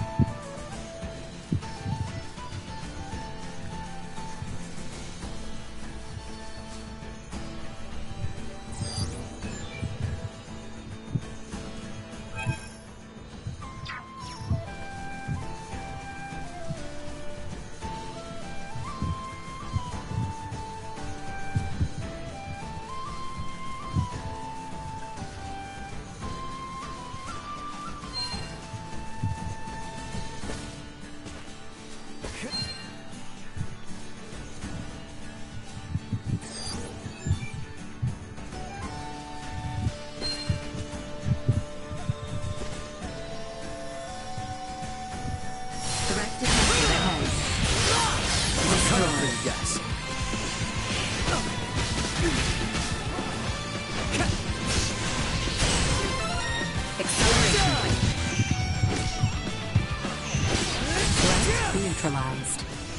Neutralized.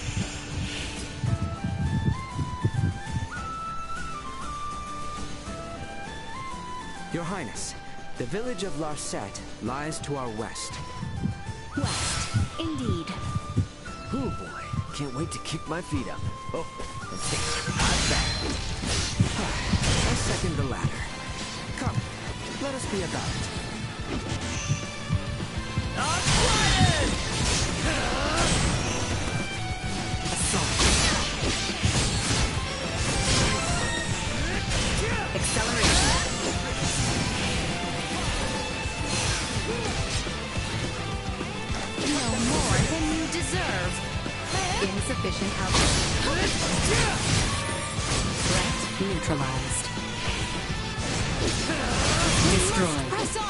Your Highness, the village of Larset lies to our west.
West, indeed.
Oh boy, can't wait to kick my feet up. Oh, and take a hot bath.
I second the latter. Come, let us be about it.
I'm flying!
Acceleration. No more than you deserve. Insufficient output. Threat neutralized. Destroy. Press on!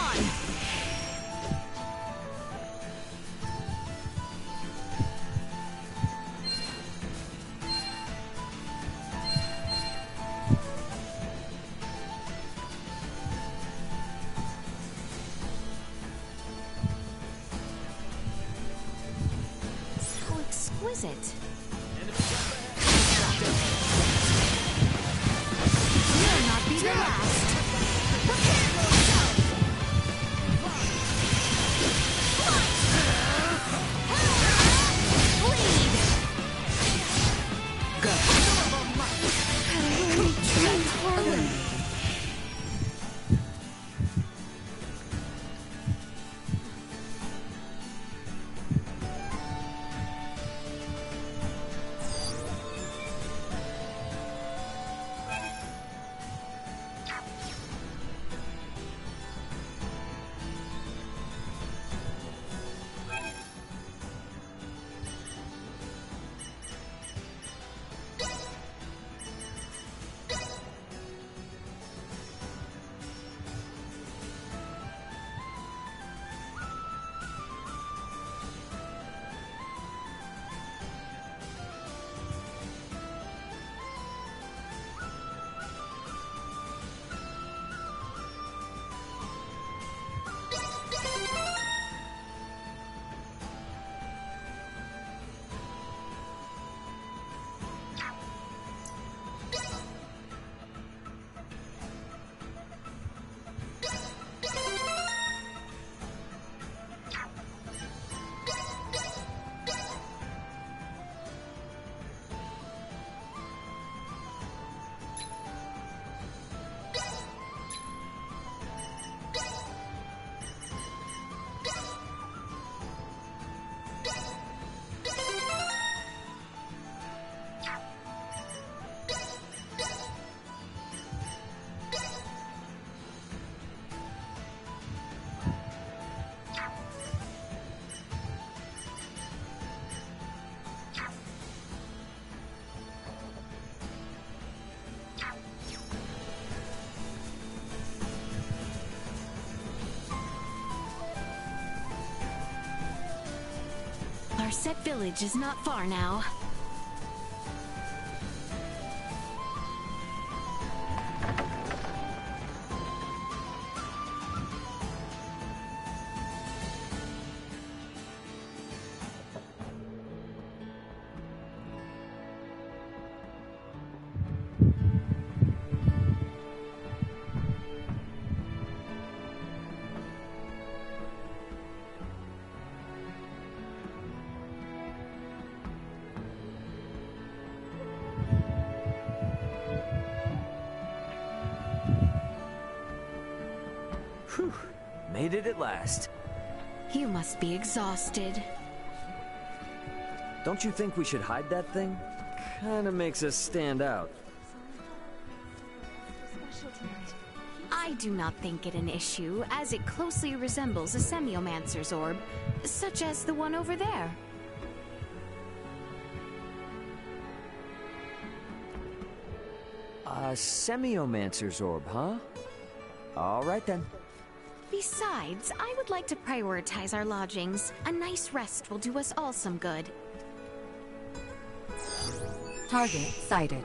Exquisite. Will not be the last. Bleed. Go. Eliminated. Larset Village is not far now.
Whew. Made it at last.
You must be exhausted.
Don't you think we should hide that thing? Kinda makes us stand out.
I do not think it an issue, as it closely resembles a semiomancer's orb, such as the one over there.
A semiomancer's orb, huh? All right then.
Besides, I would like to prioritize our lodgings. A nice rest will do us all some good.
Target sighted.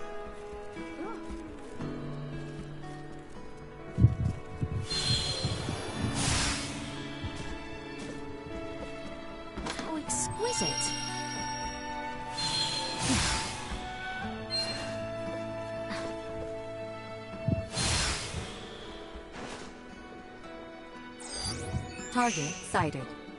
How exquisite.
Target sighted.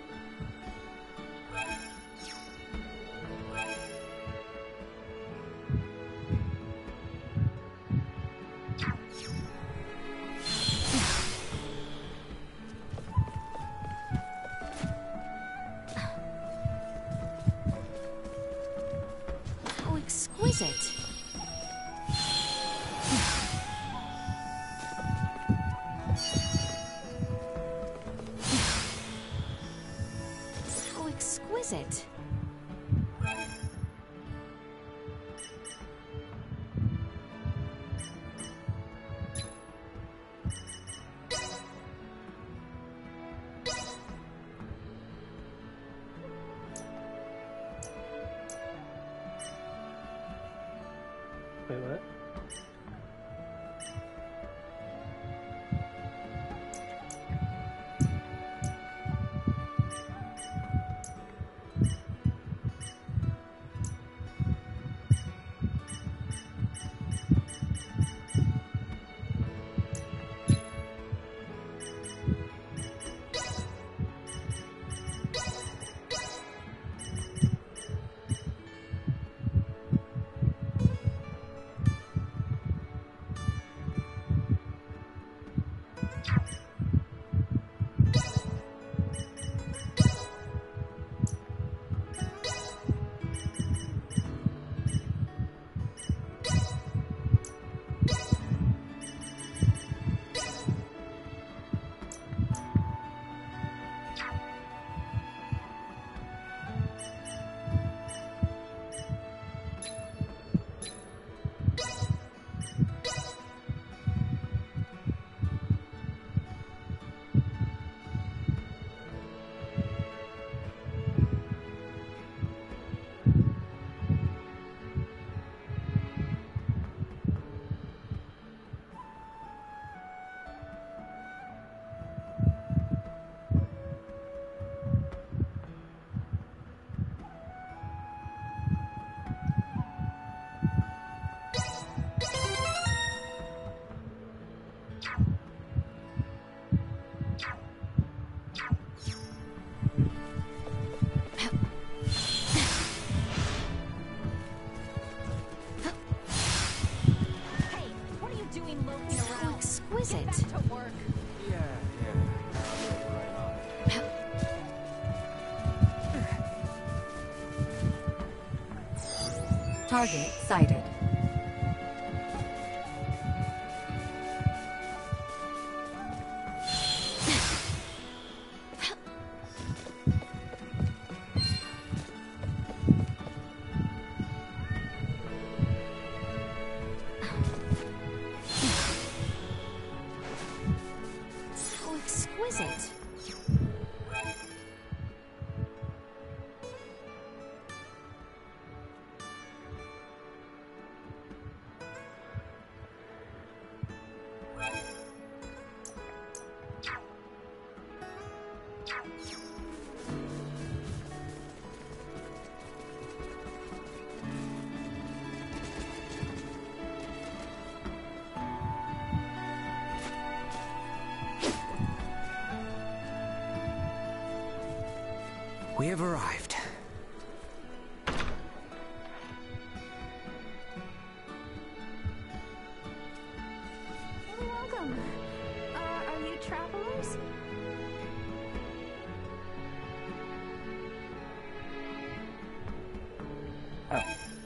How exquisite. How exquisite.
Wait, what?
Target sighted.
How exquisite.
We have arrived.
Welcome. Are you travelers? stars?
Oh.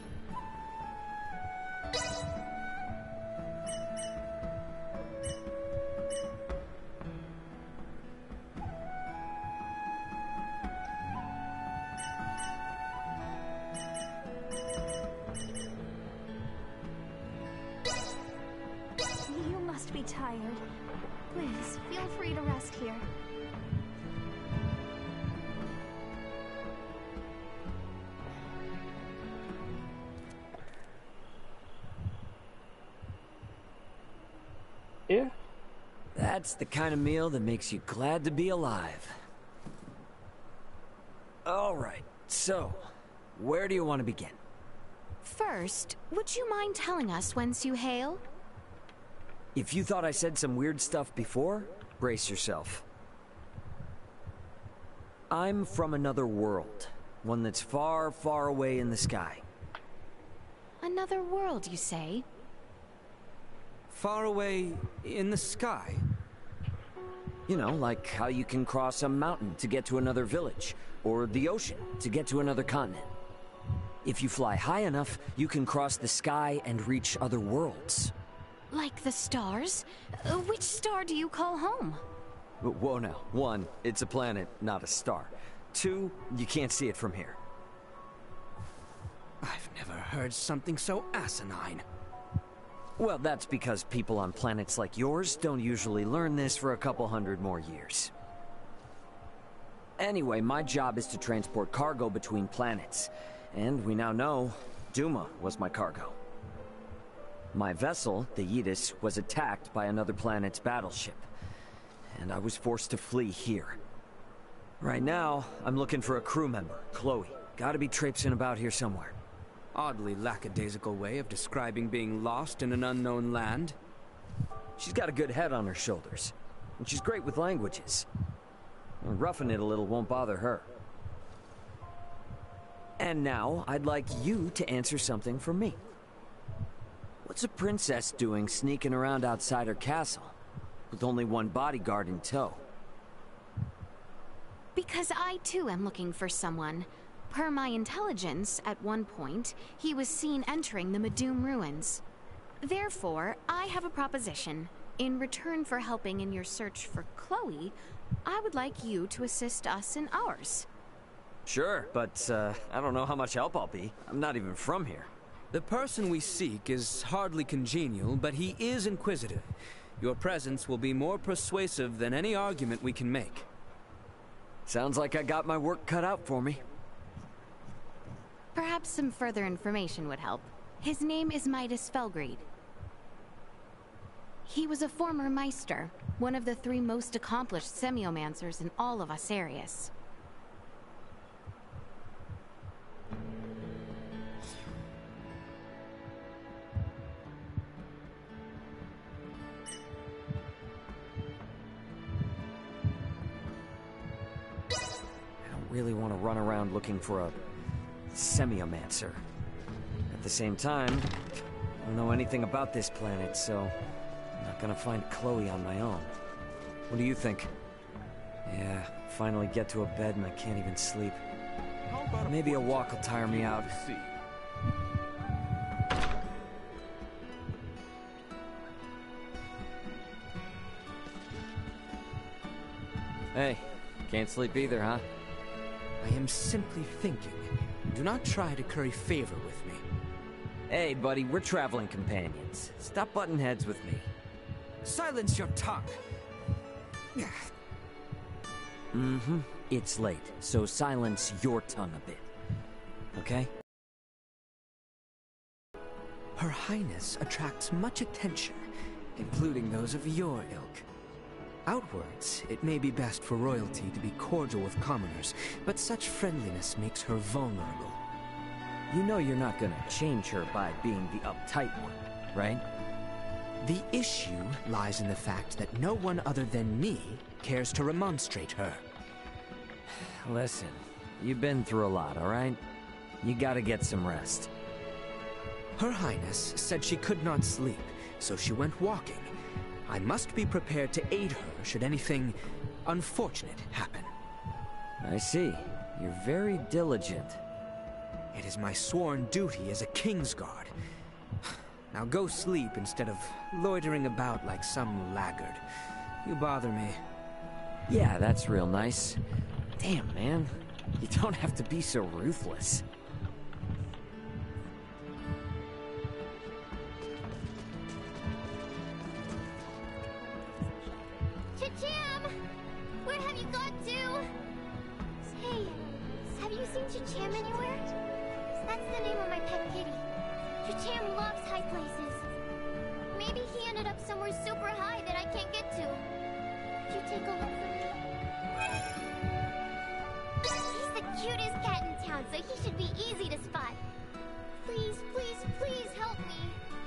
You must be tired. Please, feel free to rest here.
Yeah.
That's the kind of meal that makes you glad to be alive. Alright, so, where do you want to begin?
First, would you mind telling us whence you hail?
If you thought I said some weird stuff before, brace yourself. I'm from another world. One that's far, far away in the sky.
Another world, you say?
Far away in the sky?
You know, like how you can cross a mountain to get to another village, or the ocean to get to another continent. If you fly high enough, you can cross the sky and reach other worlds.
Like the stars? Which star do you call home?
Whoa now. 1, it's a planet, not a star. 2, you can't see it from here.
I've never heard something so asinine.
Well, that's because people on planets like yours don't usually learn this for a couple hundred more years. Anyway, my job is to transport cargo between planets. And we now know Duma was my cargo. My vessel, the Yidis, was attacked by another planet's battleship. And I was forced to flee here. Right now, I'm looking for a crew member, Chloe. Gotta be traipsing about here somewhere.
Oddly lackadaisical way of describing being lost in an unknown land.
She's got a good head on her shoulders. And she's great with languages. And roughing it a little won't bother her. And now, I'd like you to answer something for me. What's a princess doing sneaking around outside her castle, with only one bodyguard in tow?
Because I too am looking for someone. Per my intelligence, at one point, he was seen entering the Medum ruins. Therefore, I have a proposition. In return for helping in your search for Chloe, I would like you to assist us in ours.
Sure, but I don't know how much help I'll be. I'm not even from here.
The person we seek is hardly congenial, but he is inquisitive. Your presence will be more persuasive than any argument we can make.
Sounds like I got my work cut out for me.
Perhaps some further information would help. His name is Midas Felgreed. He was a former Meister, one of the 3 most accomplished semiomancers in all of Asarius.
I don't really want to run around looking for a semiomancer. At the same time, I don't know anything about this planet, so I'm not gonna find Chloe on my own. What do you think? Yeah, finally get to a bed and I can't even sleep. Maybe a walk will tire me out. Hey, can't sleep either, huh?
I am simply thinking. Do not try to curry favor with me.
Hey, buddy, we're traveling companions. Stop butting heads with me.
Silence your tongue!
Mm-hmm. It's late, so silence your tongue a bit. Okay?
Her Highness attracts much attention, including those of your ilk. Outwards, it may be best for royalty to be cordial with commoners, but such friendliness makes her vulnerable.
You know you're not gonna change her by being the uptight one, right?
The issue lies in the fact that no one other than me cares to remonstrate her.
Listen, you've been through a lot, alright? You gotta get some rest.
Her Highness said she could not sleep, so she went walking. I must be prepared to aid her should anything unfortunate happen.
I see. You're very diligent.
It is my sworn duty as a Kingsguard. Now go sleep instead of loitering about like some laggard. You bother me.
Yeah, that's real nice. Damn, man. You don't have to be so ruthless.
Chacham! Where have you gone to? Hey, have you seen Chacham anywhere? That's the name of my pet kitty. Chacham loves high places. Maybe he ended up somewhere super high that I can't get to. Could you take a look for me? He's the cutest cat in town, so he should be easy to spot. Please, please, please help me.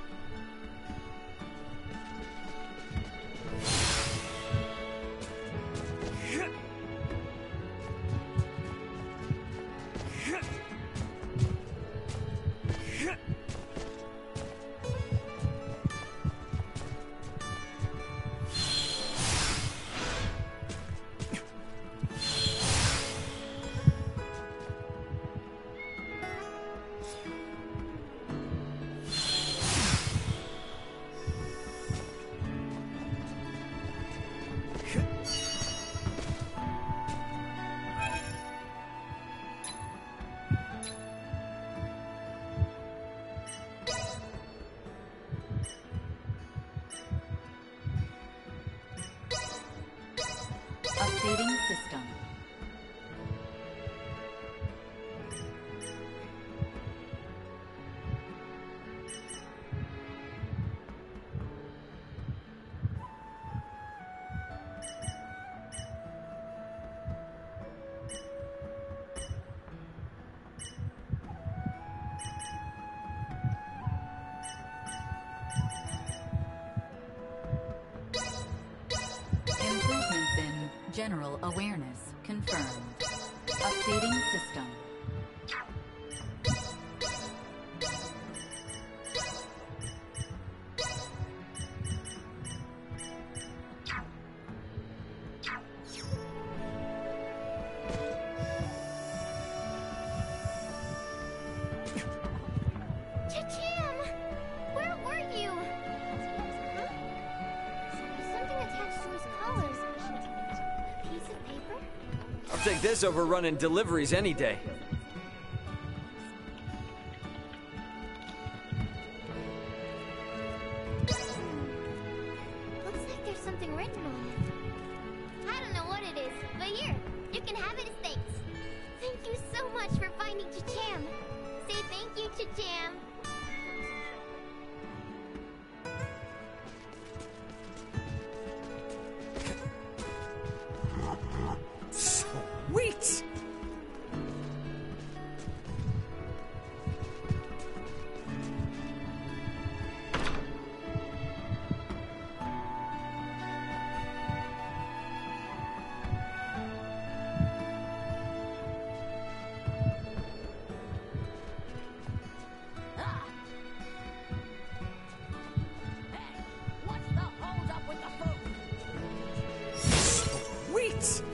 Updating system. Improvements in general awareness confirmed. Updating system.
Chacham! Where were you? Huh? There's something attached to his collar. A piece of paper?
I'll take this over running deliveries any day.
Looks like there's something written on it. I don't know what it is, but here, you can have it as thanks. Thank you so much for finding Chacham. Say thank you, Chacham.
Sweet! Sweet!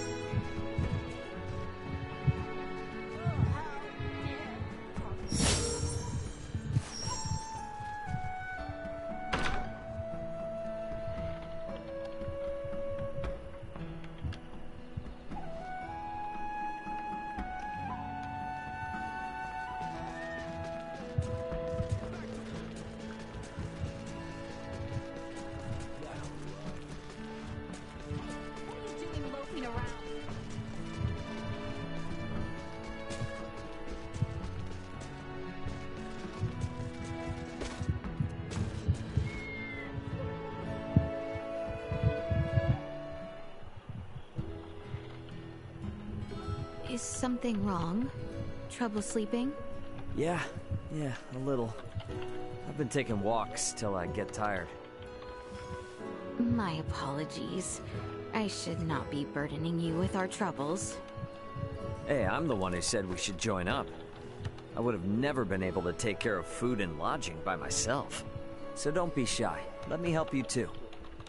Is something wrong? Trouble sleeping?
Yeah, a little. I've been taking walks till I get tired.
My apologies. I should not be burdening you with our troubles.
Hey, I'm the one who said we should join up. I would have never been able to take care of food and lodging by myself. So don't be shy. Let me help you too.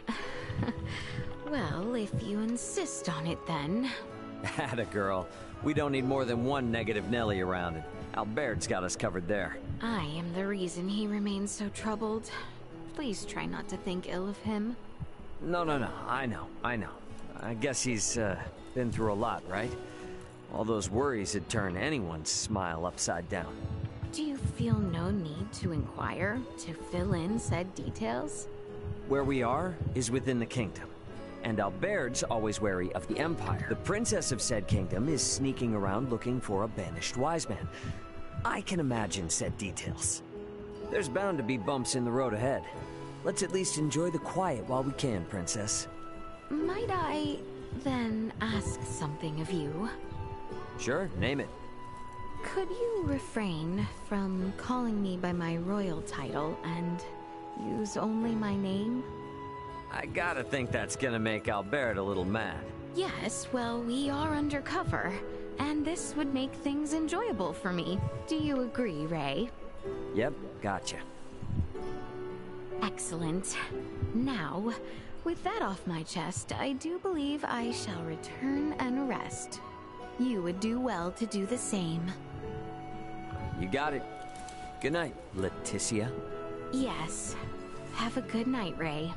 Well, if you insist on it then.
Atta girl. We don't need more than one negative Nelly around, and Albert's got us covered there.
I am the reason he remains so troubled. Please try not to think ill of him.
No, I know. I guess he's, been through a lot, right? All those worries would turn anyone's smile upside down.
Do you feel no need to inquire, to fill in said details?
Where we are is within the kingdom, and Albert's always wary of the Empire. The princess of said kingdom is sneaking around looking for a banished wise man. I can imagine said details. There's bound to be bumps in the road ahead. Let's at least enjoy the quiet while we can, princess.
Might I, then, ask something of you?
Sure, name it.
Could you refrain from calling me by my royal title and use only my name?
I gotta think that's gonna make Albert a little mad.
Yes, well, we are undercover, and this would make things enjoyable for me. Do you agree, Ray?
Yep, gotcha.
Excellent. Now, with that off my chest, I do believe I shall return and rest. You would do well to do the same.
You got it. Good night, Leticia.
Yes. Have a good night, Ray.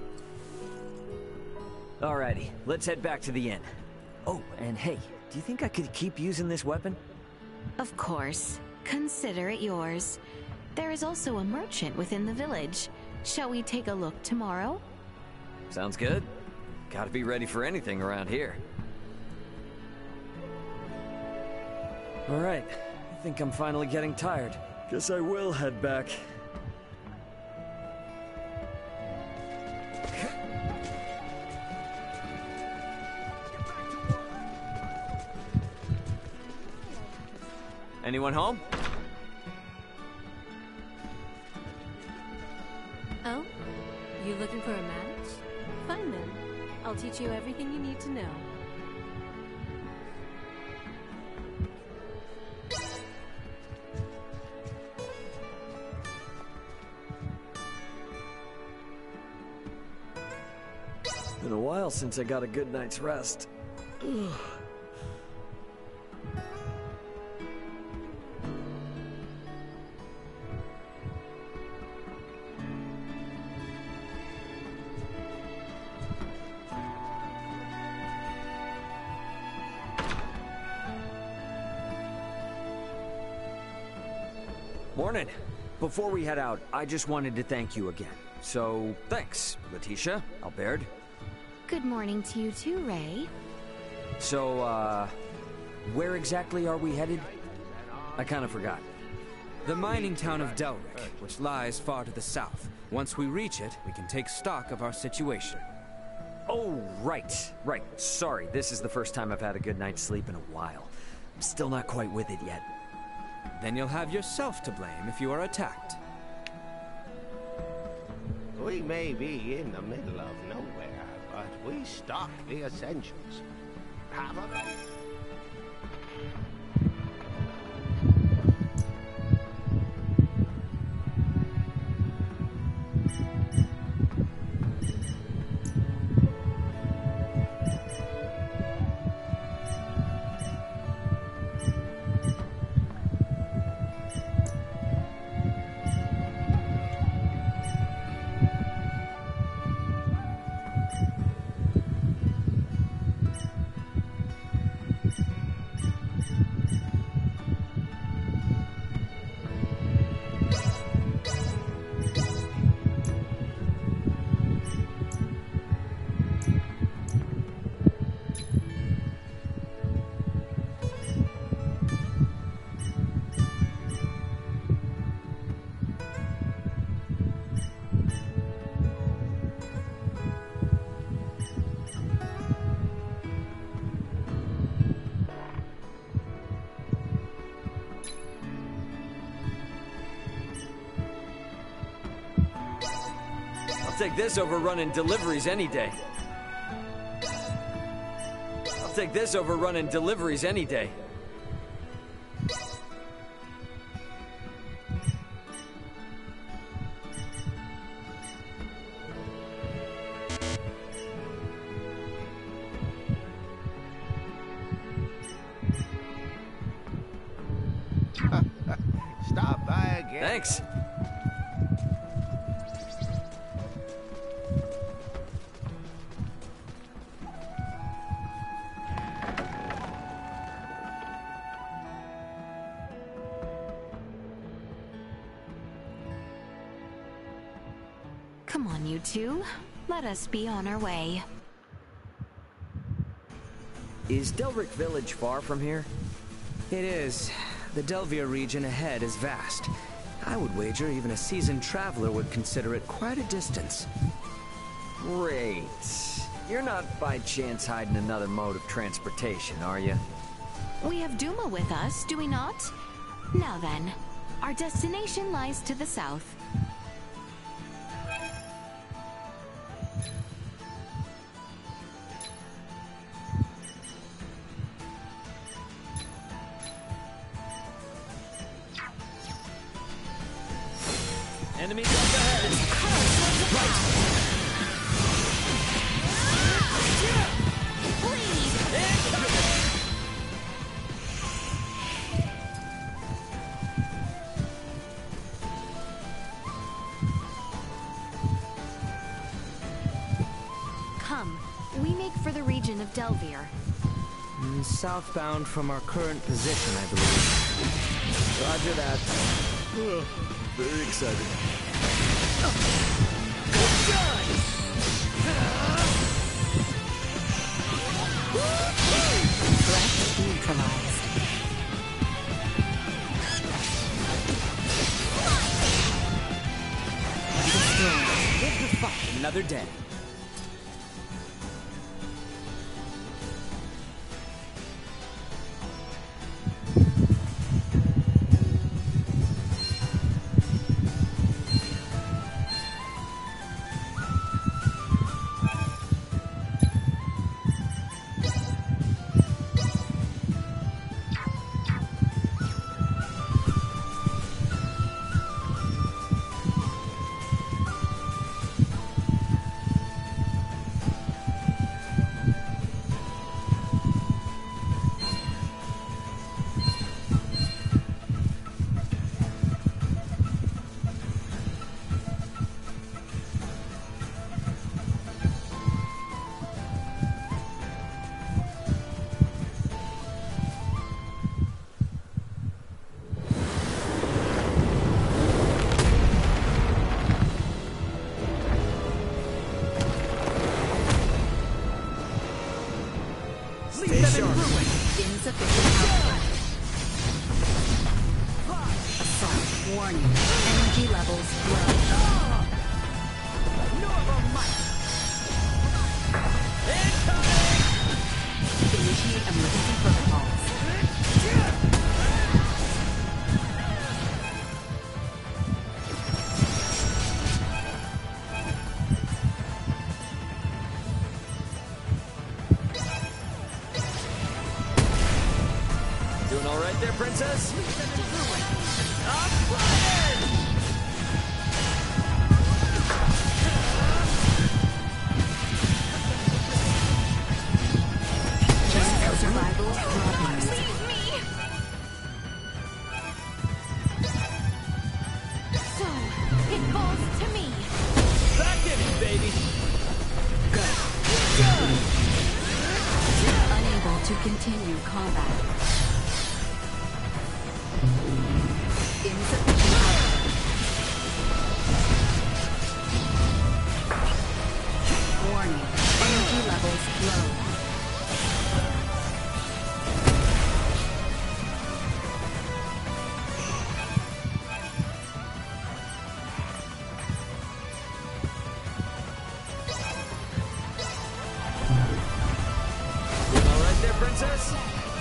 Alrighty, let's head back to the inn. Oh, and hey, do you think I could keep using this weapon?
Of course. Consider it yours. There is also a merchant within the village. Shall we take a look tomorrow?
Sounds good. Gotta be ready for anything around here. Alright, I think I'm finally getting tired. Guess I will head back. Anyone home?
Oh? You looking for a match? Fine then. I'll teach you everything you need to know.
Been a while since I got a good night's rest. Ugh. Morning. Before we head out, I just wanted to thank you again. So, thanks, Leticia, Albert.
Good morning to you too, Ray.
So, where exactly are we headed? I kind of forgot.
The mining town of Delric, which lies far to the south. Once we reach it, we can take stock of our situation.
Oh, right. Sorry, this is the first time I've had a good night's sleep in a while. I'm still not quite with it yet.
Then you'll have yourself to blame if you are attacked.
We may be in the middle of nowhere, but we stock the essentials. Have a...
I'll take this over running deliveries any day. I'll take this over running deliveries any day. Thanks.
Come on, you two. Let us be on our way.
Is Delric Village far from here?
It is. The Delvia region ahead is vast. I would wager even a seasoned traveler would consider it quite a distance.
Great. You're not by chance hiding another mode of transportation, are you?
We have Duma with us, do we not? Now then, our destination lies to the south.
Enemies up ahead!
Come, we make for the region of Delvir.
Southbound from our current position, I believe.
Roger that. Very excited.
Threat neutralized.
Another day.
Insufficient output. Assault. Warning. Energy levels low.
Normal might.
Initiate emergency protocols.
Doing all right there, princess? I'm flying!
Survival dropping.
Leave me! So, it falls to me.
Back in it, baby!
Unable to continue combat. Insufficient output. Warning. Energy levels low.
Doing all right there, princess?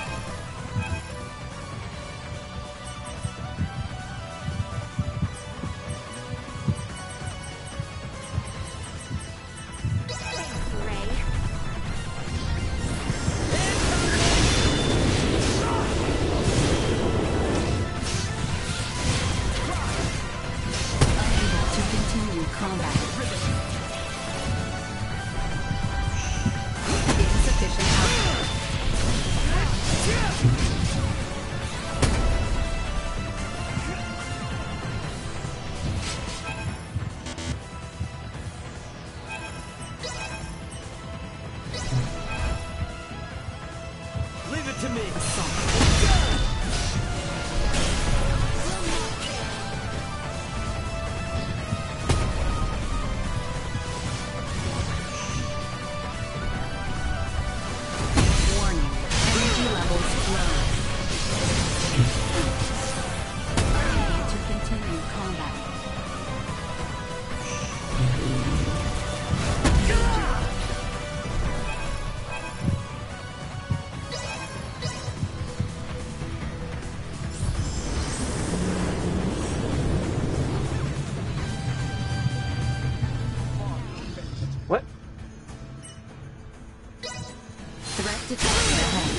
Ray.
Unable to continue combat. Insufficient output.
Detection ahead.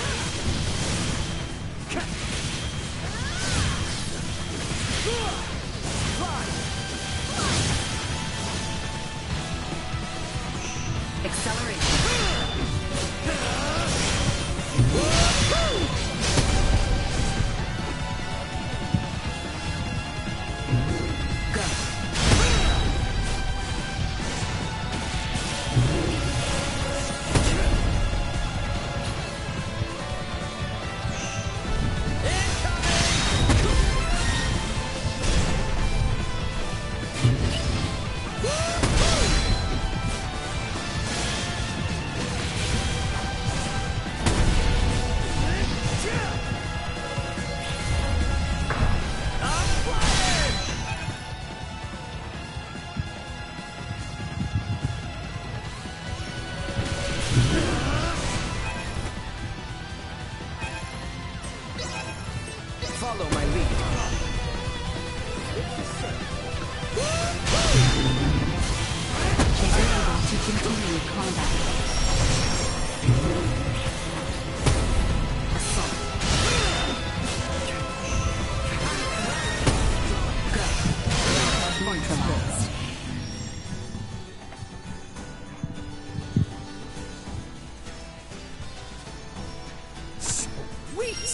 Follow my lead.
Is able to continue combat. Assault. Go. Neutralized.
Sweet!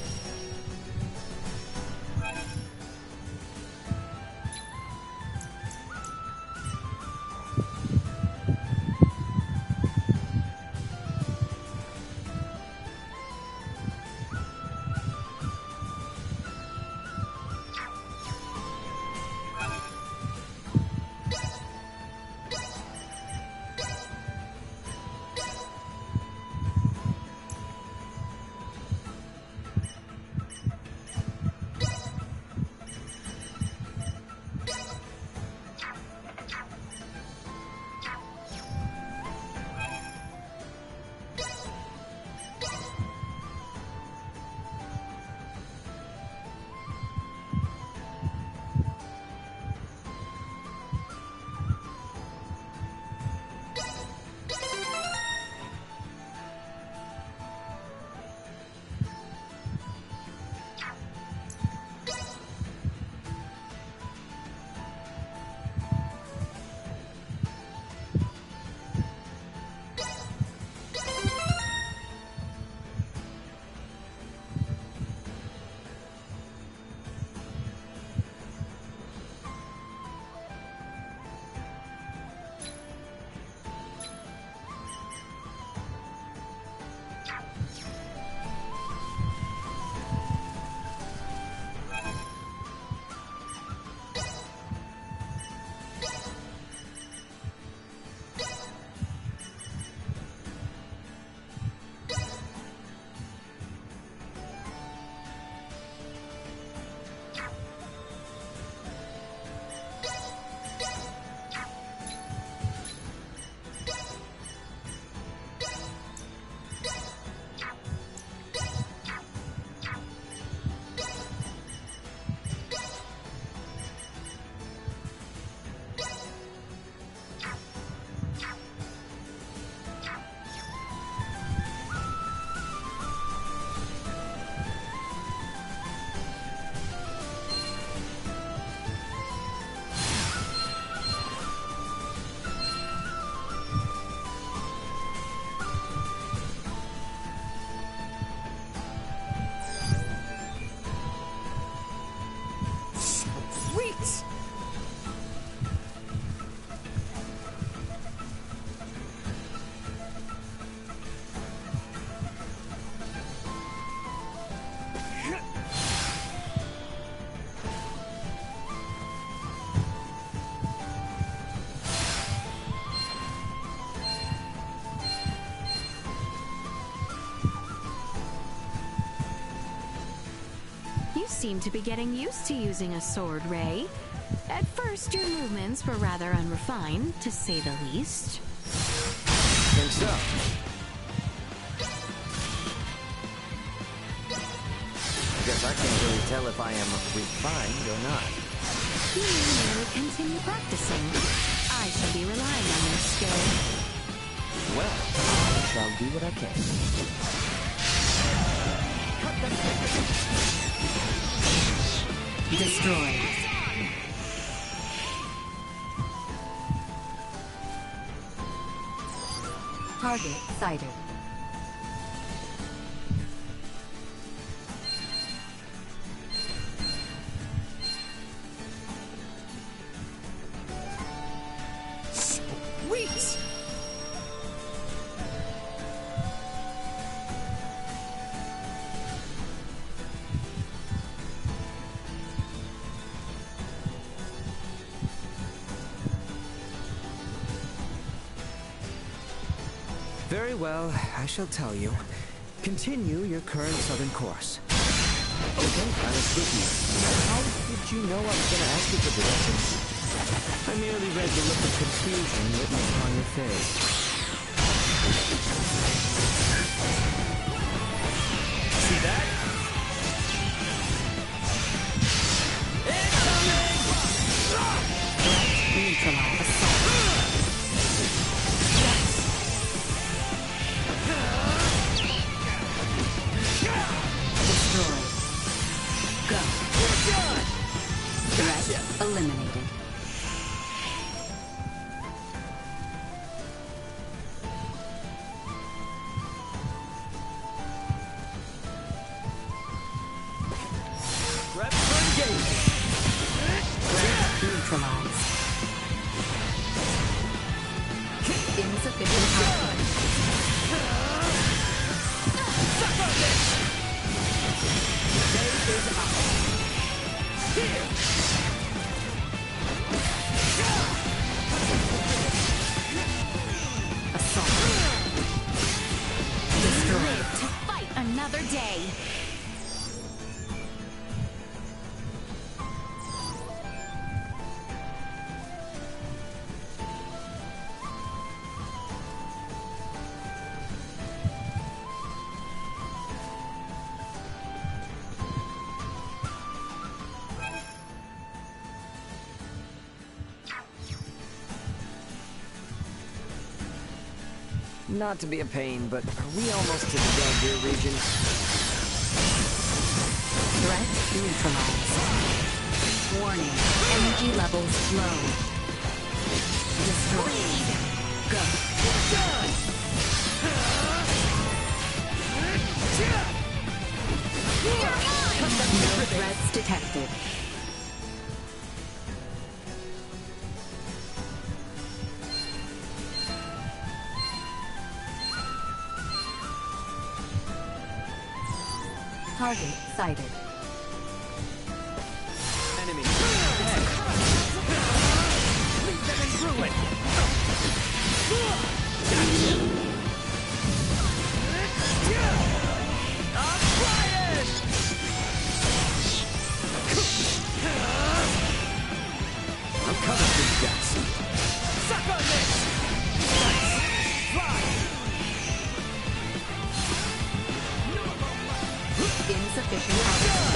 Seem to be getting used to using a sword, Ray. At first, your movements were rather unrefined, to say the least.
Think so? Guess I can't really tell if I am refined or not.
You may continue practicing. I shall be relying on your skill.
Well, I I'll do what I can.
Destroyed. Target sighted.
Sweet!
Very well, I shall tell you. Continue your current southern course. Okay, I was with you. How did you know I was going to ask you for directions? I merely read the look of confusion written upon your face.
See that?
Neutralize. Destroyed. Go. Threat eliminated.
Prep for engagement.
Threat neutralized. Insufficient output.
Suck on this! Day is out. Here!
Assault. Destroyed.
To fight another day.
Not to be a pain, but are we almost to the Galdir region?
Threat neutralized. Warning. Energy levels low. Destroyed. Go. No threats detected. Target sighted.
Enemy. Ahead. Leave them in ruin. I'm flying!
I'm coming for you guys.
Suck on this! Fly!
Insufficient output.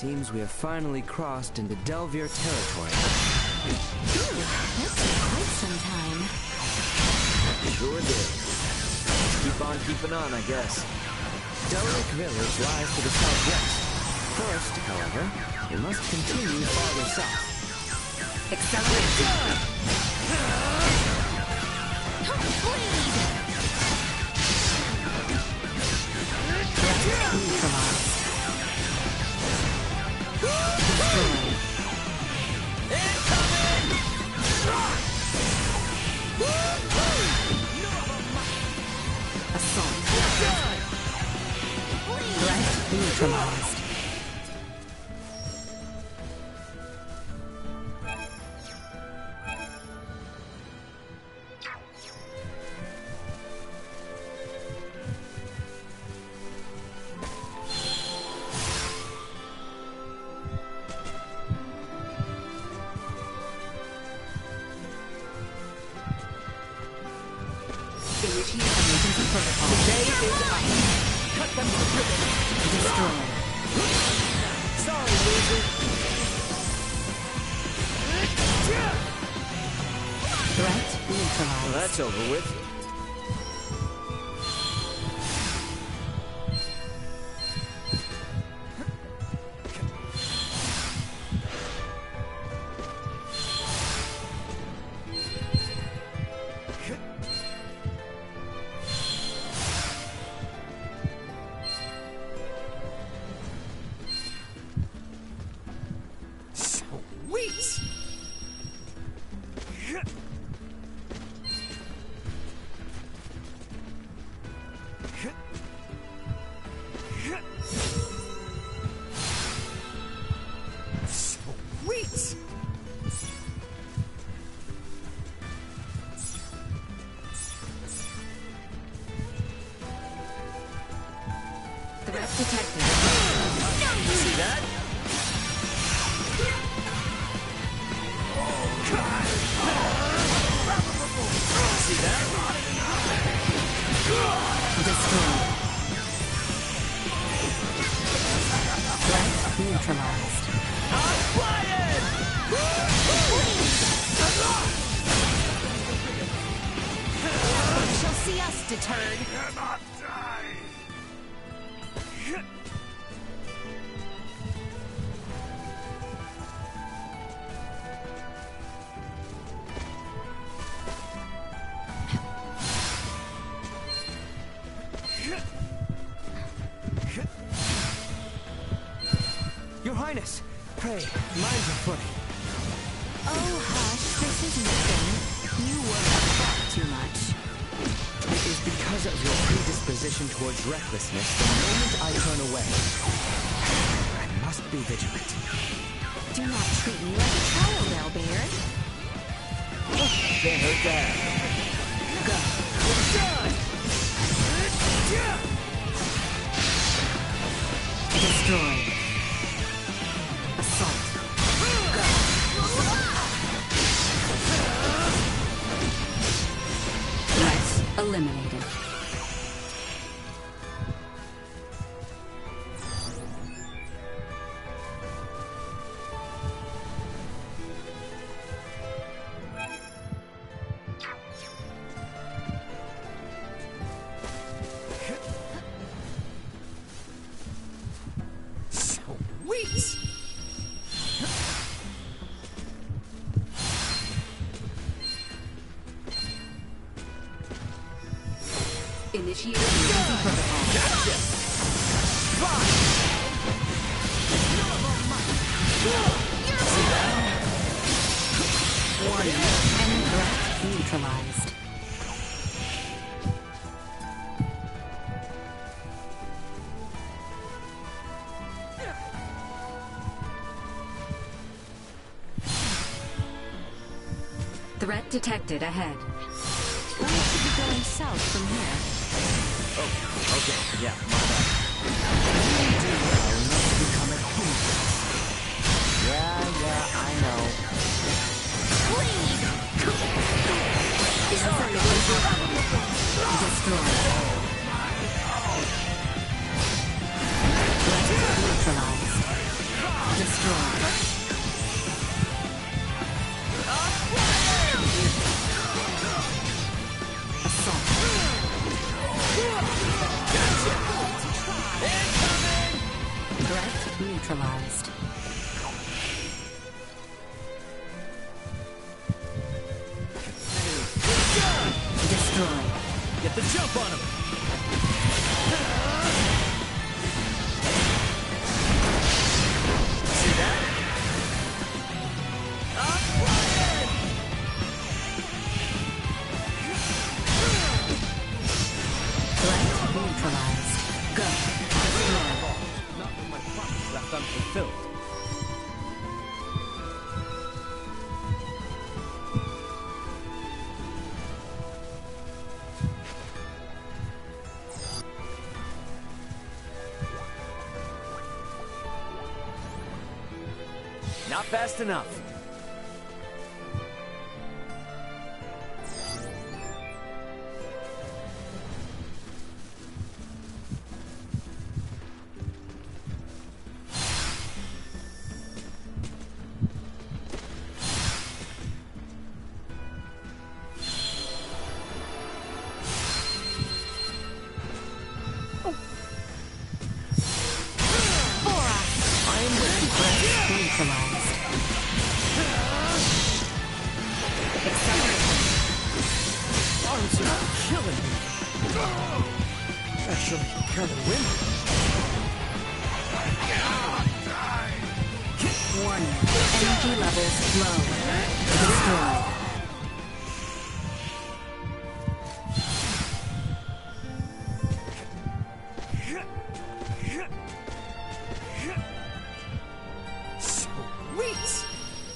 Seems we have finally crossed into Delvier territory.
This took quite some time.
Sure did. Keep on keeping on, I guess.
Delric Village lies to the southwest. First, however, we must continue farther south.
Accelerate.
Neutralized.
Initiate emergency protocol. Today is ice. Cut them to ribbons. Destroy.
Sorry, loser.
Threat neutralized.
Well, that's over with.
Detected.
See that? See that?
Destroyed. Threat neutralized.
I'm flying!
You shall see us deterred.
Cannot die!
Your Highness, pray, mind your footing.
Oh, hush, this is nothing. You worry far too much.
It is because of your predisposition towards recklessness the moment I turn away. I must be vigilant.
Do not treat me like a child, Albert.
Can't hurt that.
Go.
Destroyed. Assault. Go. Threat eliminated. Initiate emergency protocol.
Gotcha!
Warning. Enemy threat neutralized. Threat detected ahead.
We should be going south from here.
Oh, okay, yeah, my bad.
You do well not to become a hindrance.
Yeah, I know.
Bleed!
Destroyed. Threat neutralized.
neutralized. Destroy.
Get the jump on him! See that? I'm flying!
Threat neutralized. Go. Destroy.
Not with my promise left unfulfilled.
Not fast enough.
Neutralized.
Arms are killing me. Actually, kind of windy.
Warning. Energy levels low. Destroy.
Sweet!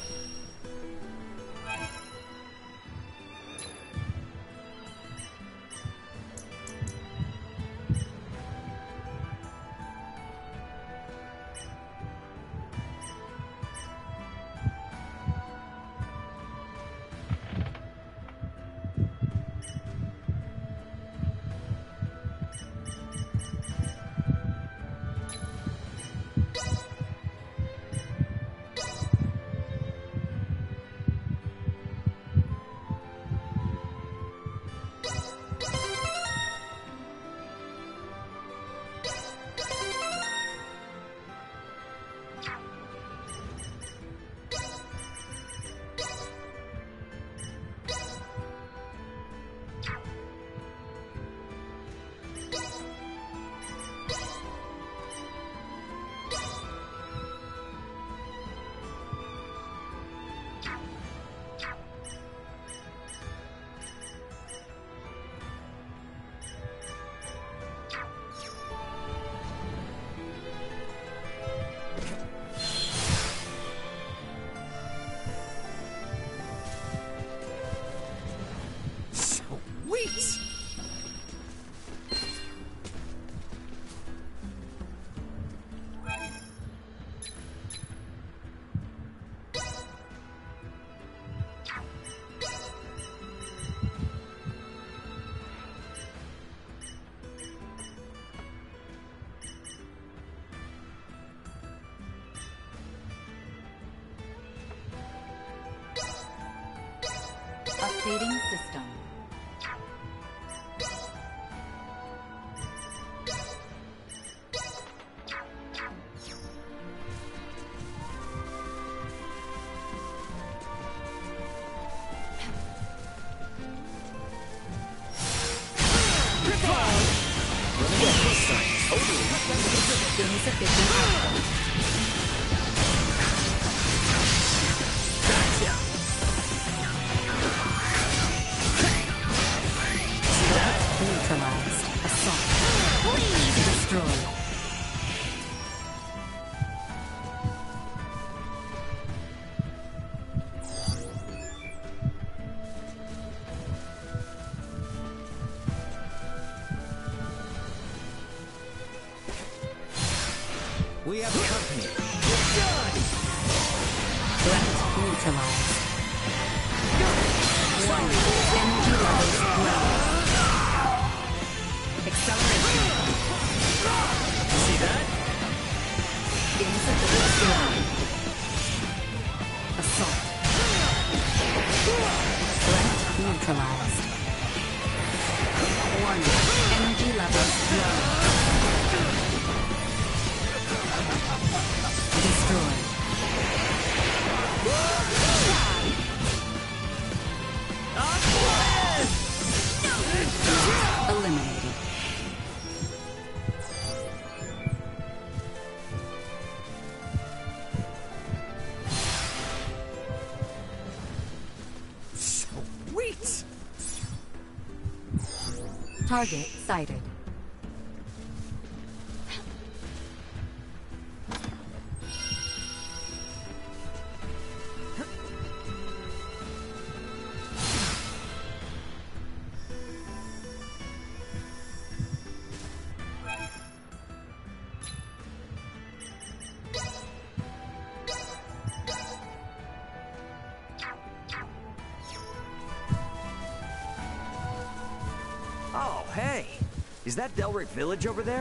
Sweet!
Updating system. Insufficient output.
Neutralized. Assault. Destroy.
We have company.
Threat neutralized. Warning. Energy levels low. Acceleration.
See that?
Insufficient. Assault. Threat neutralized. Warning. Energy levels low.
Target sighted.
Oh, hey! Is that Delric Village over there?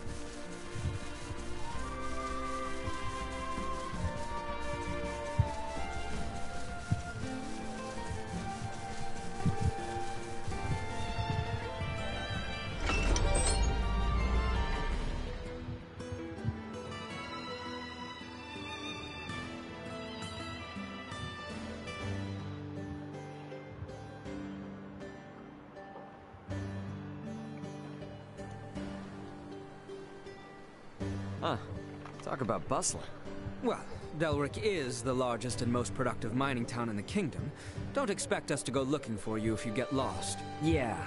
Huh. Talk about bustling. Well, Delric is the largest and most productive mining town in the kingdom. Don't expect us to go looking for you if you get lost.
Yeah.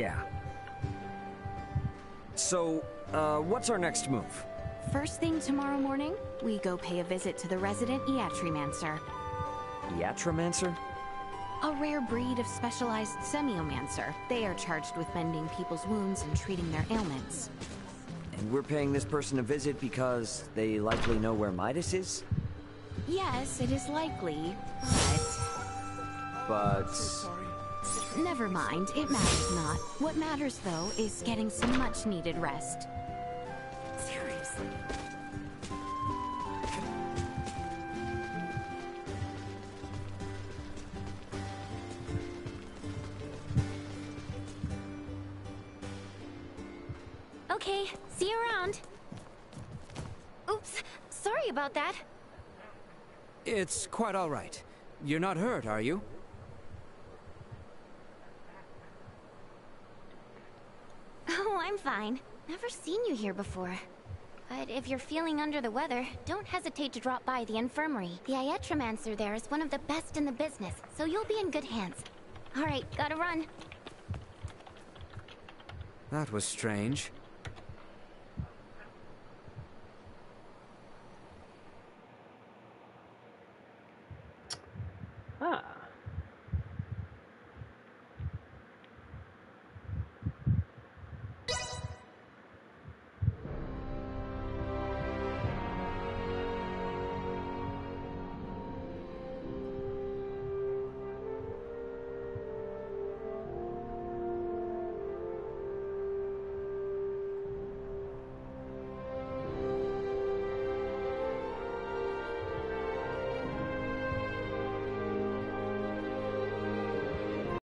So, what's our next move?
First thing tomorrow morning, we go pay a visit to the resident Iatromancer.
Iatromancer?
A rare breed of specialized semiomancer. They are charged with mending people's wounds and treating their ailments.
And we're paying this person a visit because they likely know where Midas is?
Yes, it is likely,
But...
never mind, it matters not. What matters, though, is getting some much-needed rest.
Seriously.
Okay, see you around. Oops, sorry about that.
It's quite all right. You're not hurt, are you?
Oh, I'm fine. Never seen you here before. But if you're feeling under the weather, don't hesitate to drop by the infirmary. The Iatromancer there is one of the best in the business, so you'll be in good hands. Alright, gotta run.
That was strange.